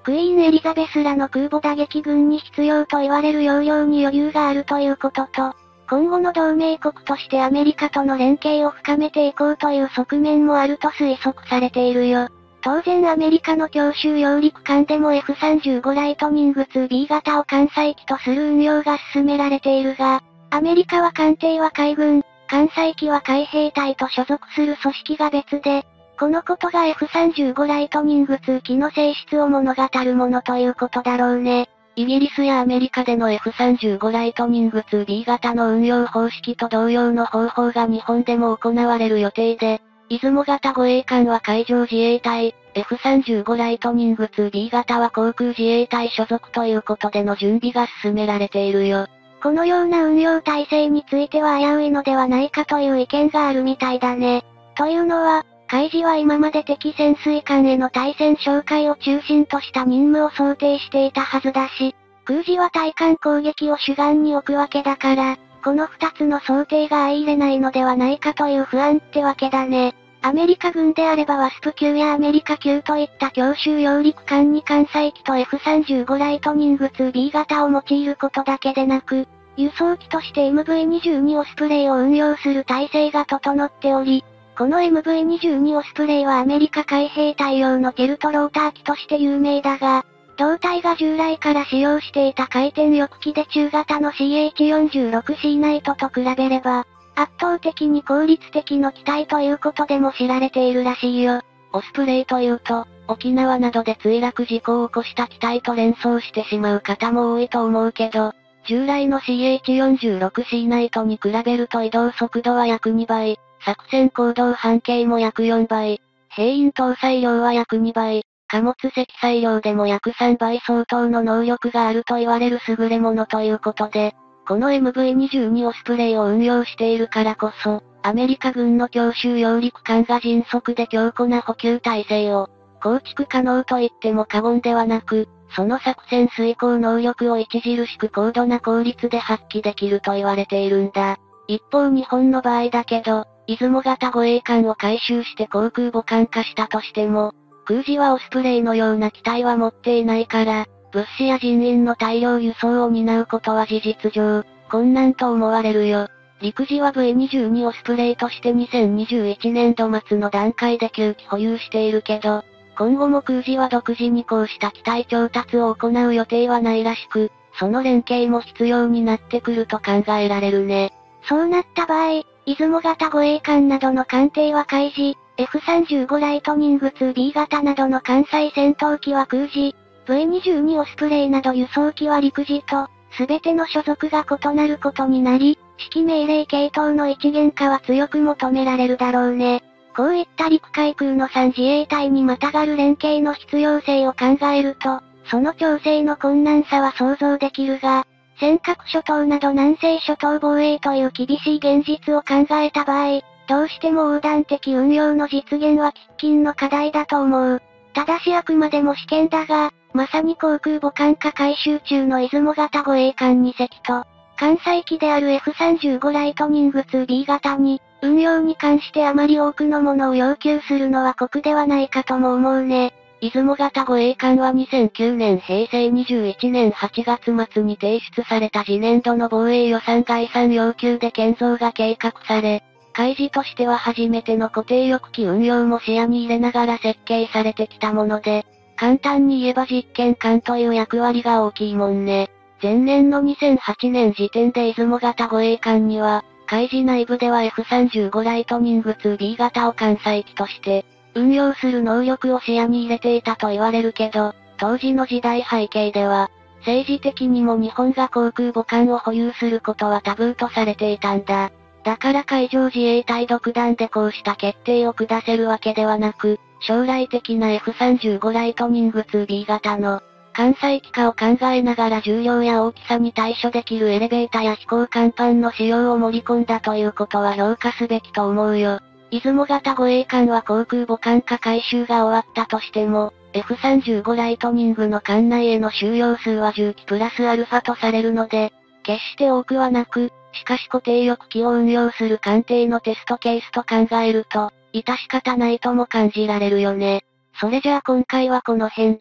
S2: クイーンエリザベスらの空母打撃群に必要と言われる容量に余裕があるということと、今後の同盟国としてアメリカとの連携を深めていこうという側面もあると推測されているよ。当然アメリカの強襲揚陸艦でも エフさんじゅうご ライトニング ツービー 型を艦載機とする運用が進められているが、アメリカは艦艇は海軍、艦載機は海兵隊と所属する組織が別で、このことが エフさんじゅうご ライトニング ツー機の性質を物語るものということだろうね。
S1: イギリスやアメリカでの エフさんじゅうご ライトニング ツービー 型の運用方式と同様の方法が日本でも行われる予定で、出雲型護衛艦は海上自衛隊、エフさんじゅうご ライトニング ツービー 型は航空自衛隊所属ということでの準備が進められているよ。
S2: このような運用体制については危ういのではないかという意見があるみたいだね。というのは、海自は今まで敵潜水艦への対戦哨戒を中心とした任務を想定していたはずだし、空自は対艦攻撃を主眼に置くわけだから、この二つの想定が相入れないのではないかという不安ってわけだね。アメリカ軍であればワスプ級やアメリカ級といった強襲揚陸艦に艦載機と エフさんじゅうご ライトニング ツービー 型を用いることだけでなく、輸送機として エムブイにじゅうに オスプレイを運用する体制が整っており、この エムブイにじゅうに オスプレイはアメリカ海兵隊用のケルトローター機として有名だが、同体が従来から使用していた回転翼機で中型の シーエイチよんじゅうろくシー ナイトと比べれば、圧倒的に効率的の機体ということでも知られているらしいよ。
S1: オスプレイというと、沖縄などで墜落事故を起こした機体と連想してしまう方も多いと思うけど、従来の シーエイチよんじゅうろくシー ナイトに比べると移動速度は約にばい、作戦行動半径も約よんばい、兵員搭載量は約にばい、貨物積載量でも約さんばい相当の能力があると言われる優れものということで、この エムブイにじゅうに オスプレイを運用しているからこそ、アメリカ軍の強襲揚陸艦が迅速で強固な補給体制を構築可能と言っても過言ではなく、その作戦遂行能力を著しく高度な効率で発揮できると言われているんだ。一方日本の場合だけど、出雲型護衛艦を改修して航空母艦化したとしても、空自はオスプレイのような機体は持っていないから、物資や人員の大量輸送を担うことは事実上、困難と思われるよ。陸自は ブイにじゅうに オスプレイとしてにせんにじゅういちねんど末の段階できゅうき保有しているけど、今後も空自は独自にこうした機体調達を行う予定はないらしく、その連携も必要になってくると考えられるね。
S2: そうなった場合、出雲型護衛艦などの艦艇は海自、エフさんじゅうご ライトニング ツービー 型などの艦載戦闘機は空自、ブイにじゅうに オスプレイなど輸送機は陸自と、すべての所属が異なることになり、指揮命令系統の一元化は強く求められるだろうね。こういった陸海空のさん自衛隊にまたがる連携の必要性を考えると、その調整の困難さは想像できるが、尖閣諸島など南西諸島防衛という厳しい現実を考えた場合、どうしても横断的運用の実現は喫緊の課題だと思う。ただしあくまでも試験だが、まさに航空母艦化改修中の出雲型護衛艦に隻と、艦載機である エフさんじゅうご ライトニング ツービー 型に、運用に関してあまり多くのものを要求するのは酷ではないかとも思うね。
S1: 出雲型護衛艦はにせんきゅうねんへいせいにじゅういちねんはちがつ末に提出された次年度の防衛予算概算要求で建造が計画され、海自としては初めての固定翼機運用も視野に入れながら設計されてきたもので、簡単に言えば実験艦という役割が大きいもんね。前年のにせんはちねん時点で出雲型護衛艦には、海自内部では エフさんじゅうご ライトニング ツービー 型を艦載機として、運用する能力を視野に入れていたと言われるけど、当時の時代背景では、政治的にも日本が航空母艦を保有することはタブーとされていたんだ。だから海上自衛隊独断でこうした決定を下せるわけではなく、将来的な エフさんじゅうご ライトニング ツービー 型の艦載機化を考えながら重量や大きさに対処できるエレベータや飛行甲板の使用を盛り込んだということは評価すべきと思うよ。出雲型護衛艦は航空母艦化改修が終わったとしても、エフさんじゅうご ライトニングの艦内への収容数はじゅう機プラスアルファとされるので、決して多くはなく、しかし固定翼機を運用する艦艇のテストケースと考えると、致し方ないとも感じられるよね。それじゃあ今回はこの辺で。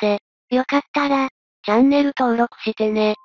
S2: よかったら、
S1: チャンネル登録してね。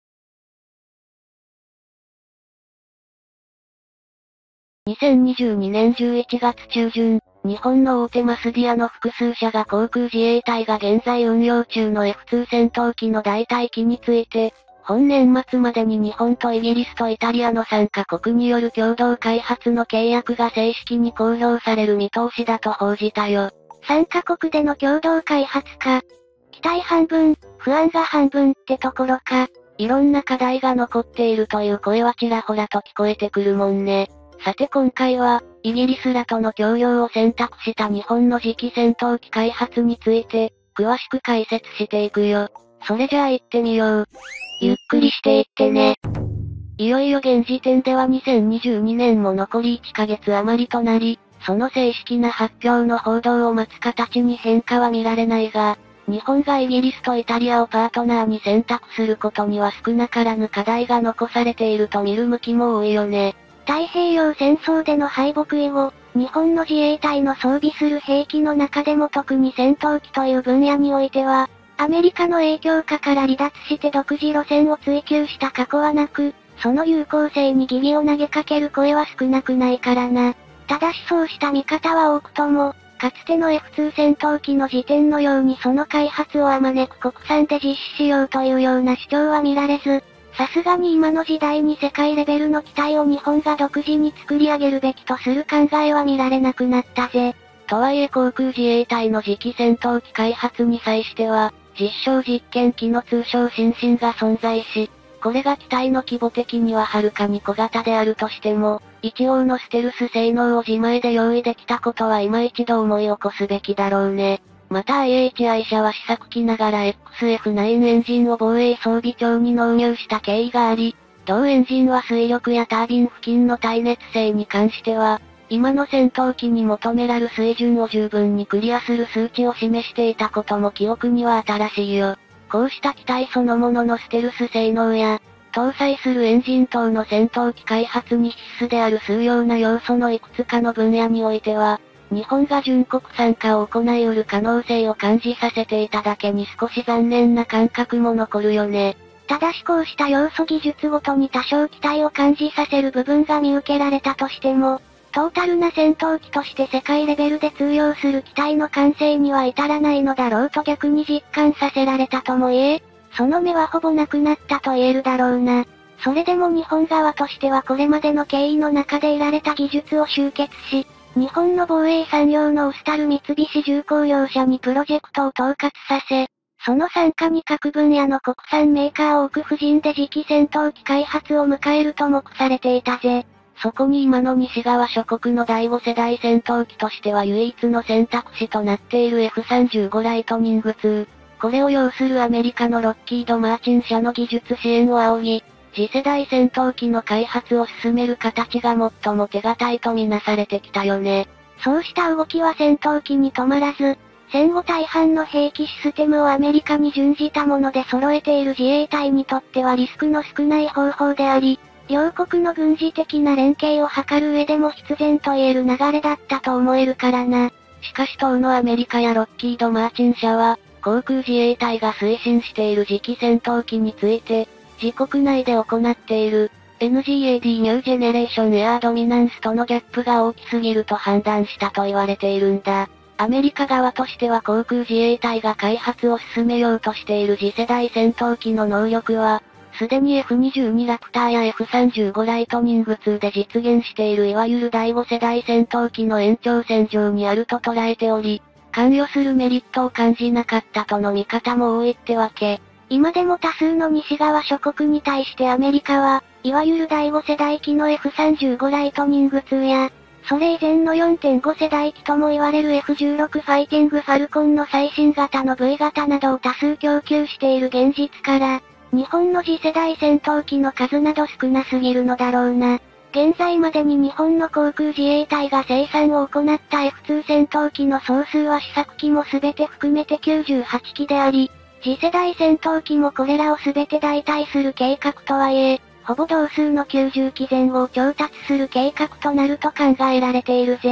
S1: にせんにじゅうにねんじゅういちがつちゅうじゅん、日本の大手マスディアの複数社が航空自衛隊が現在運用中の エフツー 戦闘機の代替機について、本年末までに日本とイギリスとイタリアのさんカ国による共同開発の契約が正式に公表される見通しだと報じたよ。
S2: さんカ国での共同開発か。期待半分、不安が半分ってところか。
S1: いろんな課題が残っているという声はちらほらと聞こえてくるもんね。さて今回は、イギリスらとの協業を選択した日本の次期戦闘機開発について、詳しく解説していくよ。それじゃあ行ってみよう。
S2: ゆっくりしていってね。
S1: いよいよ現時点ではにせんにじゅうにねんも残りいっかげつ余りとなり、その正式な発表の報道を待つ形に変化は見られないが、日本がイギリスとイタリアをパートナーに選択することには少なからぬ課題が残されていると見る向きも多いよね。
S2: 太平洋戦争での敗北以後、日本の自衛隊の装備する兵器の中でも特に戦闘機という分野においては、アメリカの影響下から離脱して独自路線を追求した過去はなく、その有効性に疑義を投げかける声は少なくないからな。ただしそうした見方は多くとも、かつての エフツー 戦闘機の時点のようにその開発をあまねく国産で実施しようというような主張は見られず、さすがに今の時代に世界レベルの機体を日本が独自に作り上げるべきとする考えは見られなくなったぜ。
S1: とはいえ航空自衛隊の次期戦闘機開発に際しては、実証実験機の通称新進が存在し、これが機体の規模的にははるかに小型であるとしても、一応のステルス性能を自前で用意できたことは今一度思い起こすべきだろうね。また アイエイチアイ 社は試作機ながら エックスエフナイン エンジンを防衛装備庁に納入した経緯があり、同エンジンは水力やタービン付近の耐熱性に関しては、今の戦闘機に求められる水準を十分にクリアする数値を示していたことも記憶には新しいよ。こうした機体そのもののステルス性能や、搭載するエンジン等の戦闘機開発に必須である数要な要素のいくつかの分野においては、日本が準国産化を行い得る可能性を感じさせていただけに少し残念な感覚も残るよね。
S2: ただしこうした要素技術ごとに多少期待を感じさせる部分が見受けられたとしても、トータルな戦闘機として世界レベルで通用する機体の完成には至らないのだろうと逆に実感させられたとも言え、その目はほぼなくなったと言えるだろうな。それでも日本側としてはこれまでの経緯の中で得られた技術を集結し、日本の防衛産業のウスタル三菱重工業者にプロジェクトを統括させ、その傘下に各分野の国産メーカーを置く布陣で次期戦闘機開発を迎えると目されていたぜ。
S1: そこに今の西側諸国のだいご世代戦闘機としては唯一の選択肢となっている エフさんじゅうご ライトニングツー。これを要するアメリカのロッキード・マーチン社の技術支援を仰ぎ、次世代戦闘機の開発を進める形が最も手堅いとみなされてきたよね。
S2: そうした動きは戦闘機に止まらず、戦後大半の兵器システムをアメリカに準じたもので揃えている自衛隊にとってはリスクの少ない方法であり、両国の軍事的な連携を図る上でも必然と言える流れだったと思えるからな。
S1: しかし当のアメリカやロッキード・マーチン社は、航空自衛隊が推進している次期戦闘機について、自国内で行っている、エヌジーエーディー ニュージェネレーションエアードミナンスとのギャップが大きすぎると判断したと言われているんだ。アメリカ側としては航空自衛隊が開発を進めようとしている次世代戦闘機の能力は、すでに エフにじゅうに ラプターや エフさんじゅうご ライトニングツーで実現しているいわゆるだいご世代戦闘機の延長線上にあると捉えており、関与するメリットを感じなかったとの見方も多いってわけ。
S2: 今でも多数の西側諸国に対してアメリカは、いわゆるだいご世代機の エフさんじゅうご ライトニングツーや、それ以前の よんてんご 世代機とも言われる エフじゅうろく ファイティングファルコンの最新型の ブイ 型などを多数供給している現実から、日本の次世代戦闘機の数など少なすぎるのだろうな。現在までに日本の航空自衛隊が生産を行った エフツー 戦闘機の総数は試作機も全て含めてきゅうじゅうはちきであり、次世代戦闘機もこれらを全て代替する計画とはいえ、ほぼ同数のきゅうじゅうきぜん後を調達する計画となると考えられているぜ。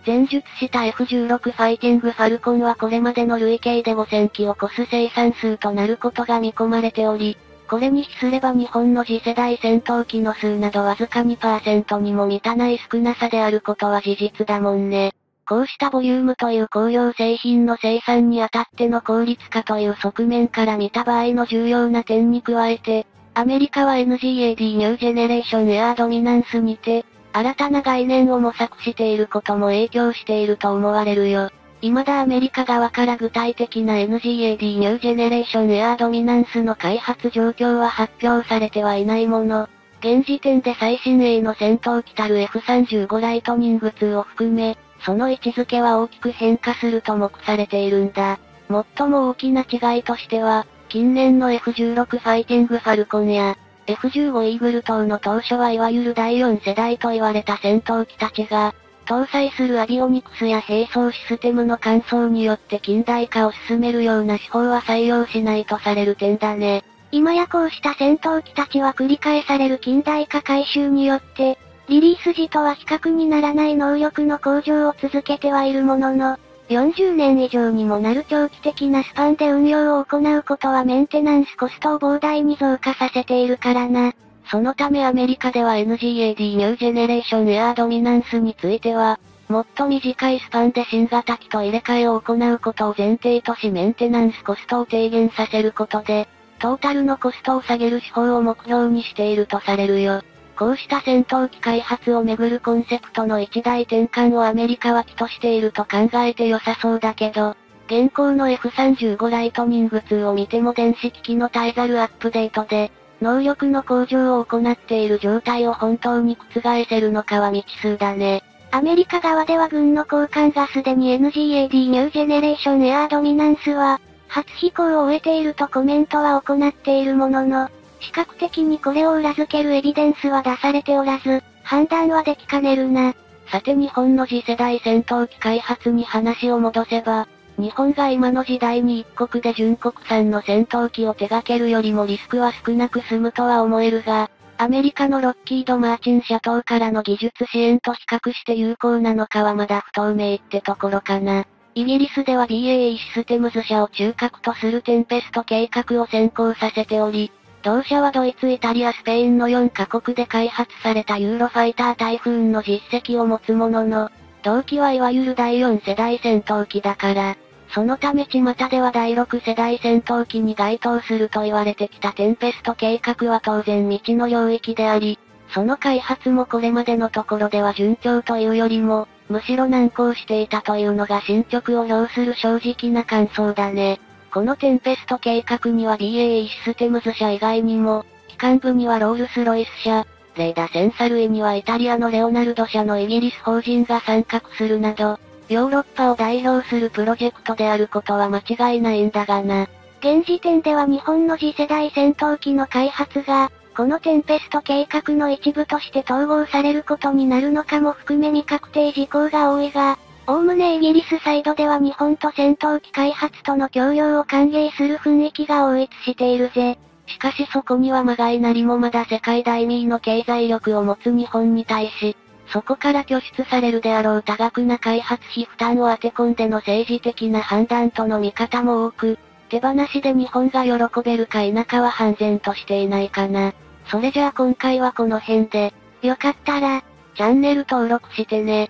S1: 前述した エフじゅうろく ファイティングファルコンはこれまでの累計でごせんきを超す生産数となることが見込まれており、これに比すれば日本の次世代戦闘機の数などわずか にパーセント にも満たない少なさであることは事実だもんね。こうしたボリュームという工業製品の生産にあたっての効率化という側面から見た場合の重要な点に加えて、アメリカは エヌジーエーディー ニュージェネレーションエアードミナンスにて、新たな概念を模索していることも影響していると思われるよ。未だアメリカ側から具体的な エヌジーエーディー ニュージェネレーションエアードミナンスの開発状況は発表されてはいないもの。現時点で最新鋭の戦闘機たる エフさんじゅうご ライトニングツーを含め、その位置づけは大きく変化すると目されているんだ。最も大きな違いとしては、近年の エフじゅうろく ファイティングファルコンや、エフじゅうご イーグル等の当初はいわゆるだいよん世代と言われた戦闘機たちが、搭載するアビオニクスや並走システムの換装によって近代化を進めるような手法は採用しないとされる点だね。
S2: 今やこうした戦闘機たちは繰り返される近代化改修によって、リリース時とは比較にならない能力の向上を続けてはいるものの、よんじゅうねん以上にもなる長期的なスパンで運用を行うことはメンテナンスコストを膨大に増加させているからな。
S1: そのためアメリカでは エヌジーエーディー ニュージェネレーションエアードミナンスについては、もっと短いスパンで新型機と入れ替えを行うことを前提としメンテナンスコストを低減させることで、トータルのコストを下げる手法を目標にしているとされるよ。こうした戦闘機開発をめぐるコンセプトの一大転換をアメリカは期としていると考えて良さそうだけど、現行の エフさんじゅうご ライトニングツーを見ても電子機器の絶えざるアップデートで、能力の向上を行っている状態を本当に覆せるのかは未知数だね。
S2: アメリカ側では軍の高官がすでに エヌジーエーディー ニュージェネレーションエアードミナンスは、初飛行を終えているとコメントは行っているものの、視覚的にこれを裏付けるエビデンスは出されておらず、判断はできかねるな。
S1: さて日本の次世代戦闘機開発に話を戻せば、日本が今の時代に一国で純国産の戦闘機を手掛けるよりもリスクは少なく済むとは思えるが、アメリカのロッキード・マーチン社等からの技術支援と比較して有効なのかはまだ不透明ってところかな。イギリスでは ビーエーイー システムズ社を中核とするテンペスト計画を先行させており、同社はドイツ、イタリア、スペインのよんカ国で開発されたユーロファイタータイフーンの実績を持つものの、同機はいわゆるだいよん世代戦闘機だから、そのため巷ではだいろく世代戦闘機に該当すると言われてきたテンペスト計画は当然未知の領域であり、その開発もこれまでのところでは順調というよりも、むしろ難航していたというのが進捗を要する正直な感想だね。このテンペスト計画には ビーエーイー システムズ社以外にも、機関部にはロールスロイス社、レーダセンサ類にはイタリアのレオナルド社のイギリス法人が参画するなど、ヨーロッパを代表するプロジェクトであることは間違いないんだがな。
S2: 現時点では日本の次世代戦闘機の開発が、このテンペスト計画の一部として統合されることになるのかも含め未確定事項が多いが、おおむねイギリスサイドでは日本と戦闘機開発との協業を歓迎する雰囲気が統一しているぜ。
S1: しかしそこにはまがいなりもまだ世界第にいの経済力を持つ日本に対し、そこから拠出されるであろう多額な開発費負担を当て込んでの政治的な判断との見方も多く、手放しで日本が喜べるか否かは判然としていないかな。それじゃあ今回はこの辺で、
S2: よかったら、
S1: チャンネル登録してね。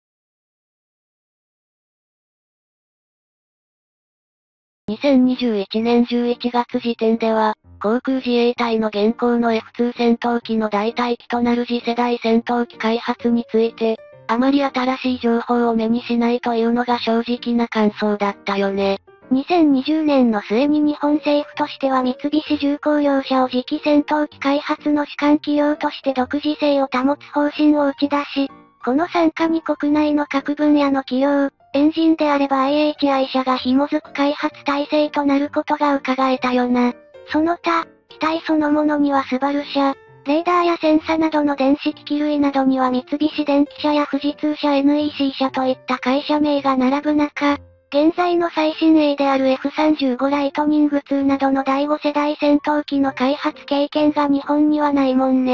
S1: にせんにじゅういちねんじゅういちがつ時点では、航空自衛隊の現行の エフツー 戦闘機の代替機となる次世代戦闘機開発について、あまり新しい情報を目にしないというのが正直な感想だったよね。
S2: にせんにじゅうねんの末に日本政府としては三菱重工業者を次期戦闘機開発の主幹企業として独自性を保つ方針を打ち出し、この参加に国内の各分野の企業、エンジンであれば アイエイチアイ 社が紐づく開発体制となることが伺えたよな。その他、機体そのものにはスバル社、レーダーやセンサなどの電子機器類などには三菱電機社や富士通社 エヌイーシー 社といった会社名が並ぶ中、現在の最新鋭である エフさんじゅうご ライトニングツーなどのだいご世代戦闘機の開発経験が日本にはないもんね。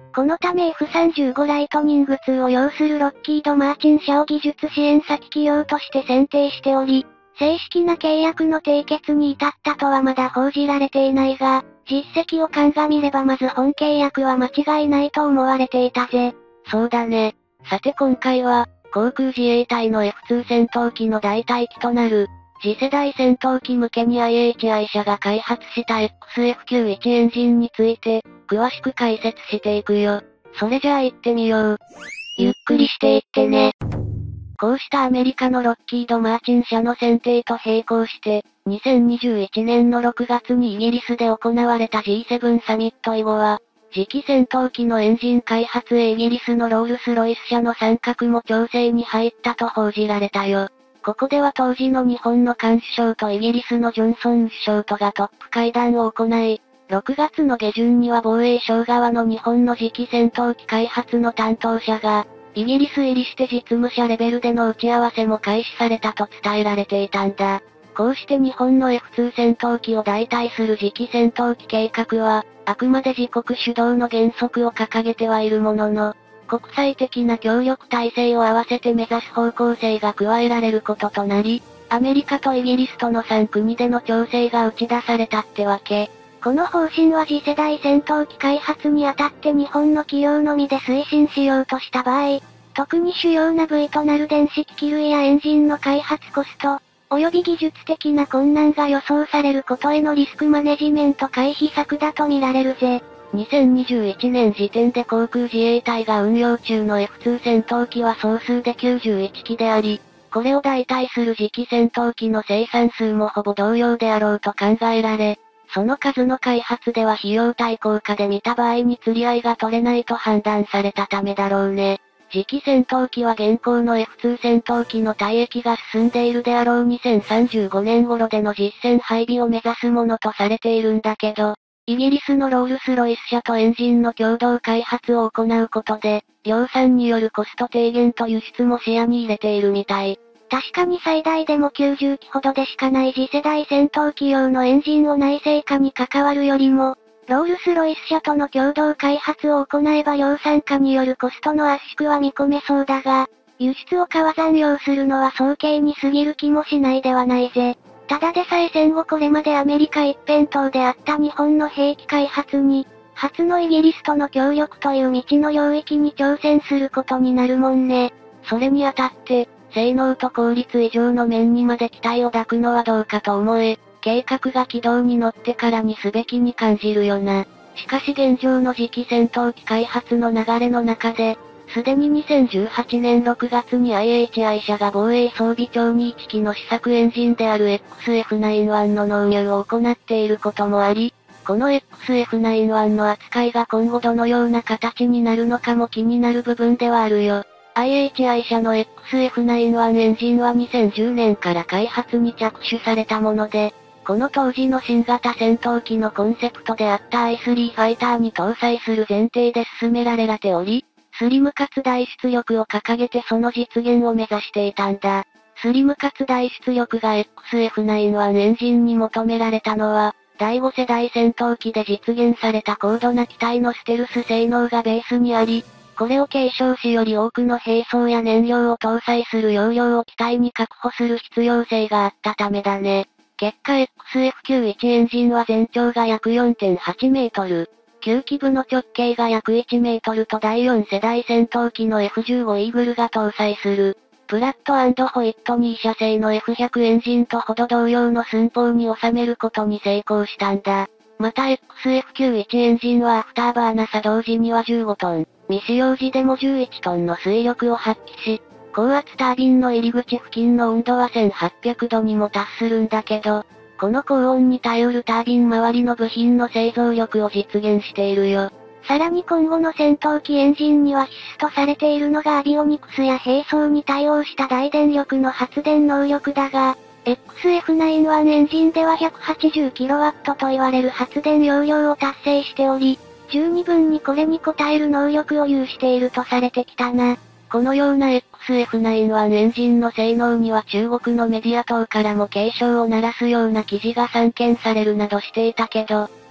S2: このため エフさんじゅうご ライトニングツーを擁するロッキード・マーチン社を技術支援先企業として選定しており、正式な契約の締結に至ったとはまだ報じられていないが、実績を鑑みればまず本契約は間違いないと思われていたぜ。
S1: そうだね。さて今回は、航空自衛隊の エフツー 戦闘機の代替機となる、次世代戦闘機向けに アイエイチアイ 社が開発した エックスエフきゅうじゅういち エンジンについて、詳しく解説していくよ。それじゃあ行ってみよう。
S2: ゆっくりしていってね。
S1: こうしたアメリカのロッキード・マーチン社の選定と並行して、にせんにじゅういちねんのろくがつにイギリスで行われた ジーセブン サミット以後は、次期戦闘機のエンジン開発へイギリスのロールスロイス社の参画も調整に入ったと報じられたよ。ここでは当時の日本の菅首相とイギリスのジョンソン首相とがトップ会談を行い、ろくがつの下旬には防衛省側の日本の次期戦闘機開発の担当者が、イギリス入りして実務者レベルでの打ち合わせも開始されたと伝えられていたんだ。こうして日本の エフツー 戦闘機を代替する次期戦闘機計画は、あくまで自国主導の原則を掲げてはいるものの、国際的な協力体制を合わせて目指す方向性が加えられることとなり、アメリカとイギリスとのさんくにでの調整が打ち出されたってわけ。
S2: この方針は次世代戦闘機開発にあたって日本の企業のみで推進しようとした場合、特に主要な部位となる電子機器類やエンジンの開発コスト、及び技術的な困難が予想されることへのリスクマネジメント回避策だと見られるぜ。
S1: にせんにじゅういちねん時点で航空自衛隊が運用中の エフツー 戦闘機は総数できゅうじゅういちきであり、これを代替する次期戦闘機の生産数もほぼ同様であろうと考えられ、その数の開発では費用対効果で見た場合に釣り合いが取れないと判断されたためだろうね。次期戦闘機は現行の エフツー 戦闘機の退役が進んでいるであろうにせんさんじゅうごねん頃での実戦配備を目指すものとされているんだけど、イギリスのロールスロイス社とエンジンの共同開発を行うことで、量産によるコスト低減と輸出も視野に入れているみたい。
S2: 確かに最大でもきゅうじゅっきほどでしかない次世代戦闘機用のエンジンを内製化に関わるよりも、ロールスロイス社との共同開発を行えば量産化によるコストの圧縮は見込めそうだが、輸出を川残用するのは早計に過ぎる気もしないではないぜ。ただでさえ戦後これまでアメリカ一辺倒であった日本の兵器開発に、初のイギリスとの協力という未知の領域に挑戦することになるもんね。
S1: それにあたって、性能と効率以上の面にまで期待を抱くのはどうかと思え、計画が軌道に乗ってからにすべきに感じるよな。しかし現状の次期戦闘機開発の流れの中で、すでににせんじゅうはちねんろくがつに アイエイチアイ 社が防衛装備庁にいちきの試作エンジンである エックスエフきゅうじゅういち の納入を行っていることもあり、この エックスエフきゅうじゅういち の扱いが今後どのような形になるのかも気になる部分ではあるよ。アイエイチアイ 社の エックスエフきゅうじゅういち エンジンはにせんじゅうねんから開発に着手されたもので、この当時の新型戦闘機のコンセプトであった アイスリー ファイターに搭載する前提で進められており、スリムかつ大出力を掲げてその実現を目指していたんだ。スリムかつ大出力が エックスエフきゅうじゅういち エンジンに求められたのは、だいご世代戦闘機で実現された高度な機体のステルス性能がベースにあり、これを継承しより多くの兵装や燃料を搭載する容量を機体に確保する必要性があったためだね。結果 エックスエフきゅうじゅういち エンジンは全長が約 よんてんはちメートル、きゅうきぶの直径が約いちメートルとだいよん世代戦闘機の エフじゅうご イーグルが搭載する、プラット&ホイットニー社製の エフひゃく エンジンとほど同様の寸法に収めることに成功したんだ。また エックスエフきゅうじゅういち エンジンはアフターバーナ作動時にはじゅうごトン、未使用時でもじゅういちトンの推力を発揮し、高圧タービンの入り口付近の温度はせんはっぴゃくどにも達するんだけど、この高温に耐えうるタービン周りの部品の製造力を実現しているよ。
S2: さらに今後の戦闘機エンジンには必須とされているのがアビオニクスや兵装に対応した大電力の発電能力だが、エックスエフきゅうじゅういち エンジンでは ひゃくはちじゅうキロワット と言われる発電容量を達成しており、十二分にこれに応える能力を有しているとされてきたな。
S1: このような エックスエフきゅうじゅういち エンジンの性能には中国のメディア等からも警鐘を鳴らすような記事が散見されるなどしていたけど、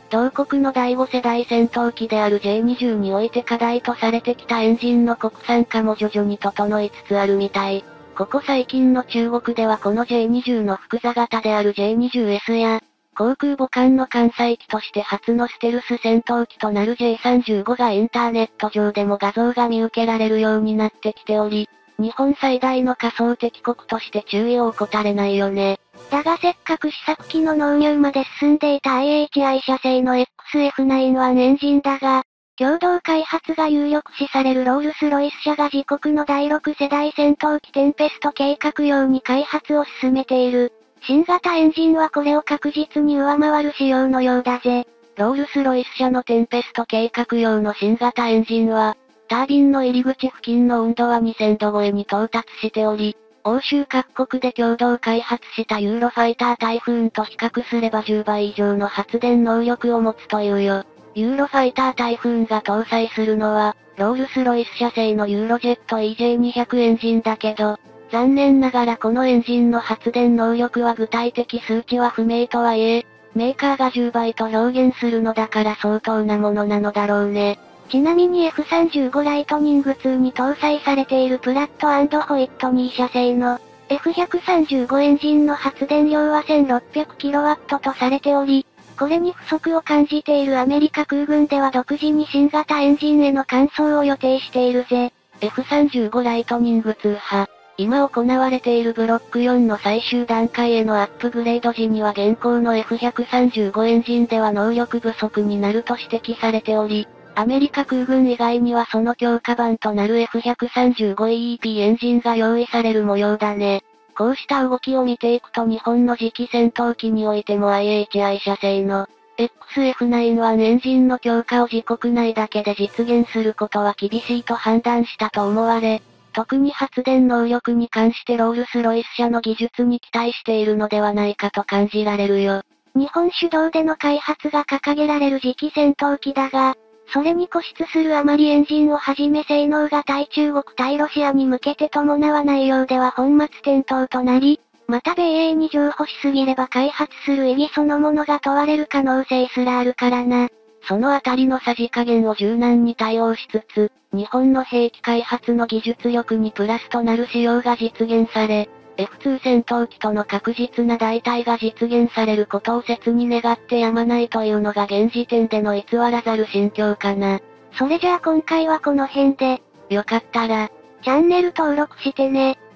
S1: 同国の第ご世代戦闘機である ジェイにじゅう において課題とされてきたエンジンの国産化も徐々に整いつつあるみたい。ここ最近の中国ではこの ジェイにじゅう の複座型である ジェイにじゅうエス や、航空母艦の艦載機として初のステルス戦闘機となる ジェイさんじゅうご がインターネット上でも画像が見受けられるようになってきており、日本最大の仮想敵国として注意を怠れないよね。
S2: だがせっかく試作機の納入まで進んでいた アイエイチアイ 社製の エックスエフナインワン エンジンだが、共同開発が有力視されるロールスロイス社が自国のだいろく世代戦闘機テンペスト計画用に開発を進めている。新型エンジンはこれを確実に上回る仕様のようだぜ。
S1: ロールスロイス社のテンペスト計画用の新型エンジンは、タービンの入り口付近の温度はにせんど超えに到達しており、欧州各国で共同開発したユーロファイタータイフーンと比較すればじゅうばい以上の発電能力を持つというよ。ユーロファイタータイフーンが搭載するのは、ロールスロイス社製のユーロジェット イージェーにひゃく エンジンだけど、残念ながらこのエンジンの発電能力は具体的数値は不明とはいえ、メーカーがじゅうばいと表現するのだから相当なものなのだろうね。
S2: ちなみに エフさんじゅうご ライトニングツーに搭載されているプラット&ホイットニー社製の エフひゃくさんじゅうご エンジンの発電量は せんろっぴゃくキロワット とされており、これに不足を感じているアメリカ空軍では独自に新型エンジンへの換装を予定しているぜ。
S1: エフさんじゅうご ライトニングツー派。今行われているブロックよんの最終段階へのアップグレード時には現行の エフひゃくさんじゅうご エンジンでは能力不足になると指摘されており、アメリカ空軍以外にはその強化版となる エフひゃくさんじゅうごイーイーピー エンジンが用意される模様だね。こうした動きを見ていくと日本の次期戦闘機においても アイエイチアイ 社製の エックスエフナインワン エンジンの強化を自国内だけで実現することは厳しいと判断したと思われ、特に発電能力に関してロールスロイス社の技術に期待しているのではないかと感じられるよ。
S2: 日本主導での開発が掲げられる次期戦闘機だが、それに固執するあまりエンジンをはじめ性能が対中国対ロシアに向けて伴わないようでは本末転倒となり、また米英に譲歩しすぎれば開発する意義そのものが問われる可能性すらあるからな。
S1: そのあたりのさじ加減を柔軟に対応しつつ、日本の兵器開発の技術力にプラスとなる仕様が実現され、エフツー 戦闘機との確実な代替が実現されることを切に願ってやまないというのが現時点での偽らざる心境かな。
S2: それじゃあ今回はこの辺で、
S1: よかったら、
S2: チャンネル登録してね。